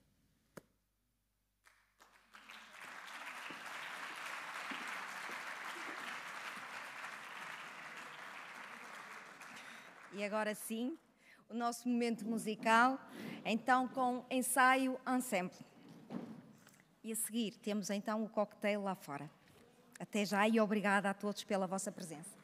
E agora sim, o nosso momento musical, então com ensaio ensemble. E a seguir temos então o cocktail lá fora. Até já e obrigada a todos pela vossa presença.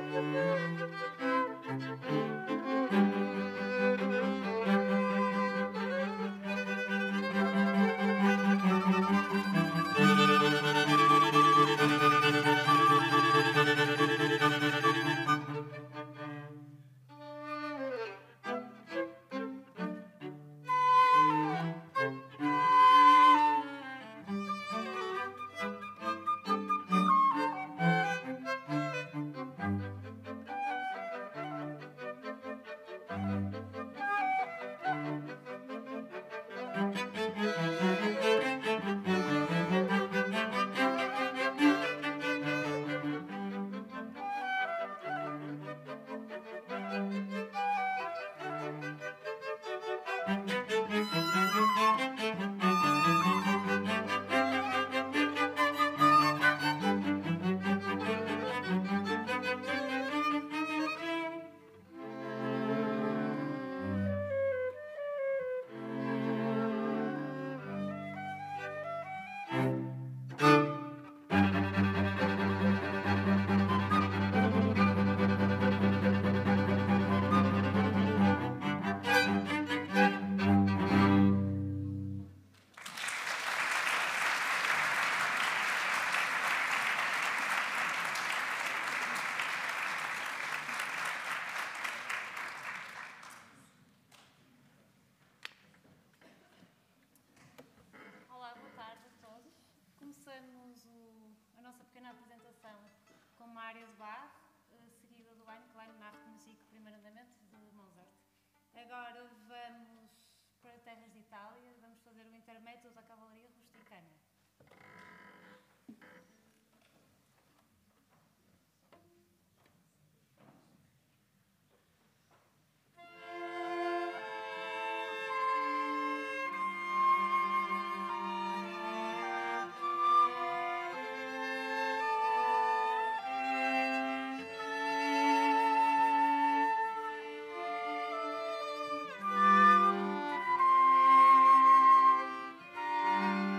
com uma área de Bach, seguida do Ein Klein Nachtmusik, primeiro andamento de Mozart. Agora vamos para terras de Itália, vamos fazer o intermédio da cavalaria rusticana. Thank you.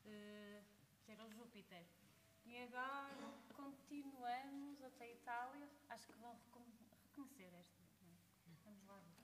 uh, era o Júpiter. E agora continuamos até a Itália. Acho que vão reconhecer esta. Vamos lá ver.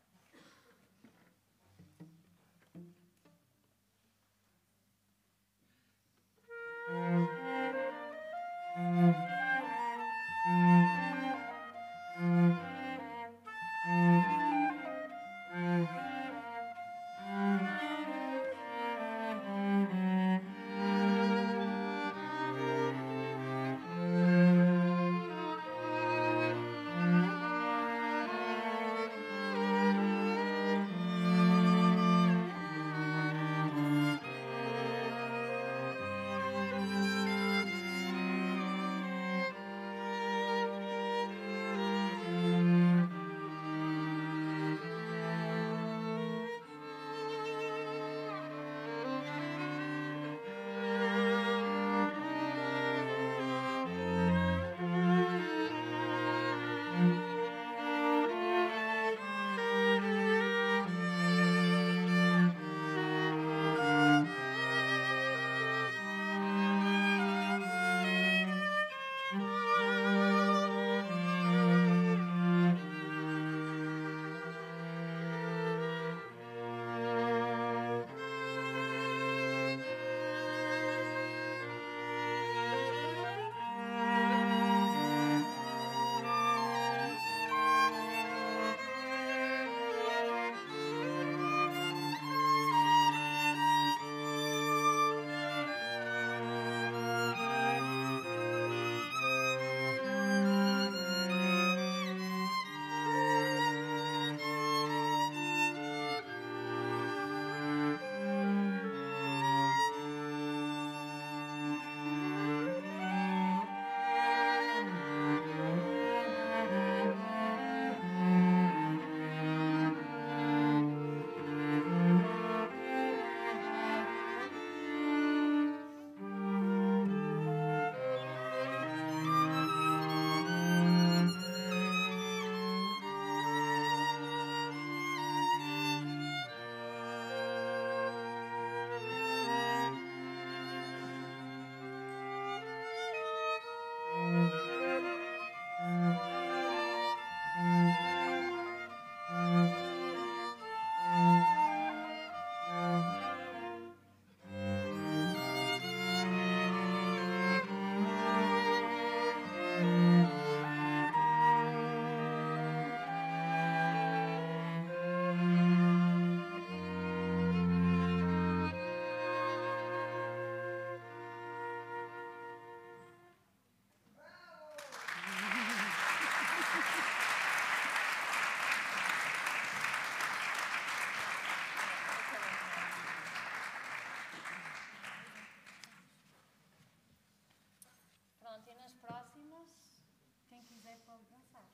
Pronto, e nas próximas, quem quiser pode dançar.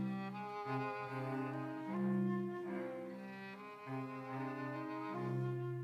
Thank you.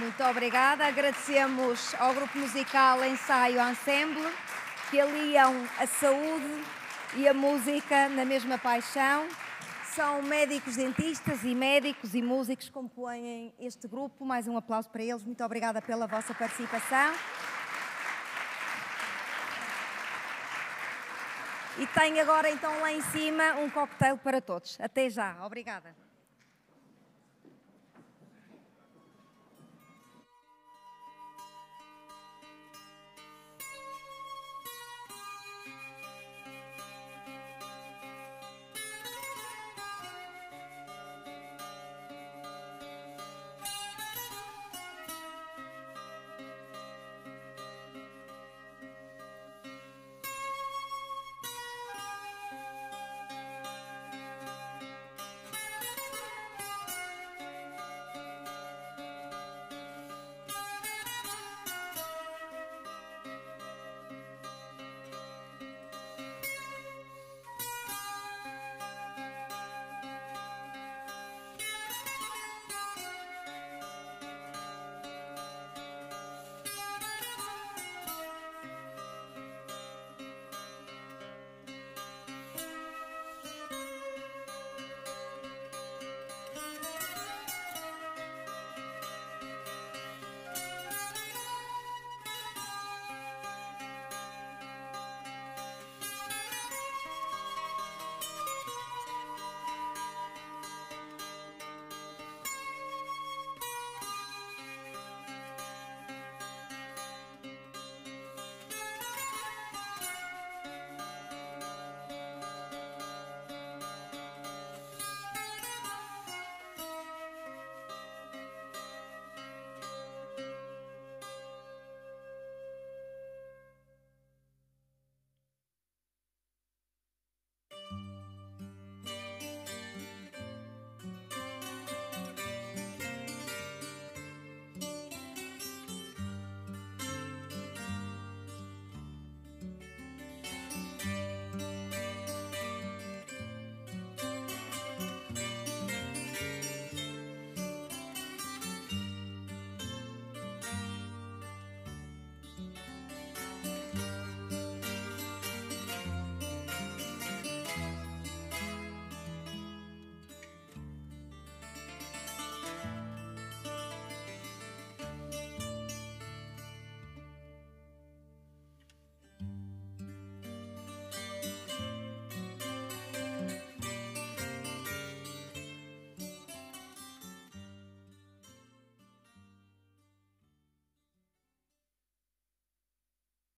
Muito obrigada. Agradecemos ao grupo musical Ensaio Ensemble, que aliam a saúde e a música na mesma paixão. São médicos dentistas e médicos e músicos que compõem este grupo. Mais um aplauso para eles. Muito obrigada pela vossa participação. E tenho agora então lá em cima um cocktail para todos. Até já. Obrigada.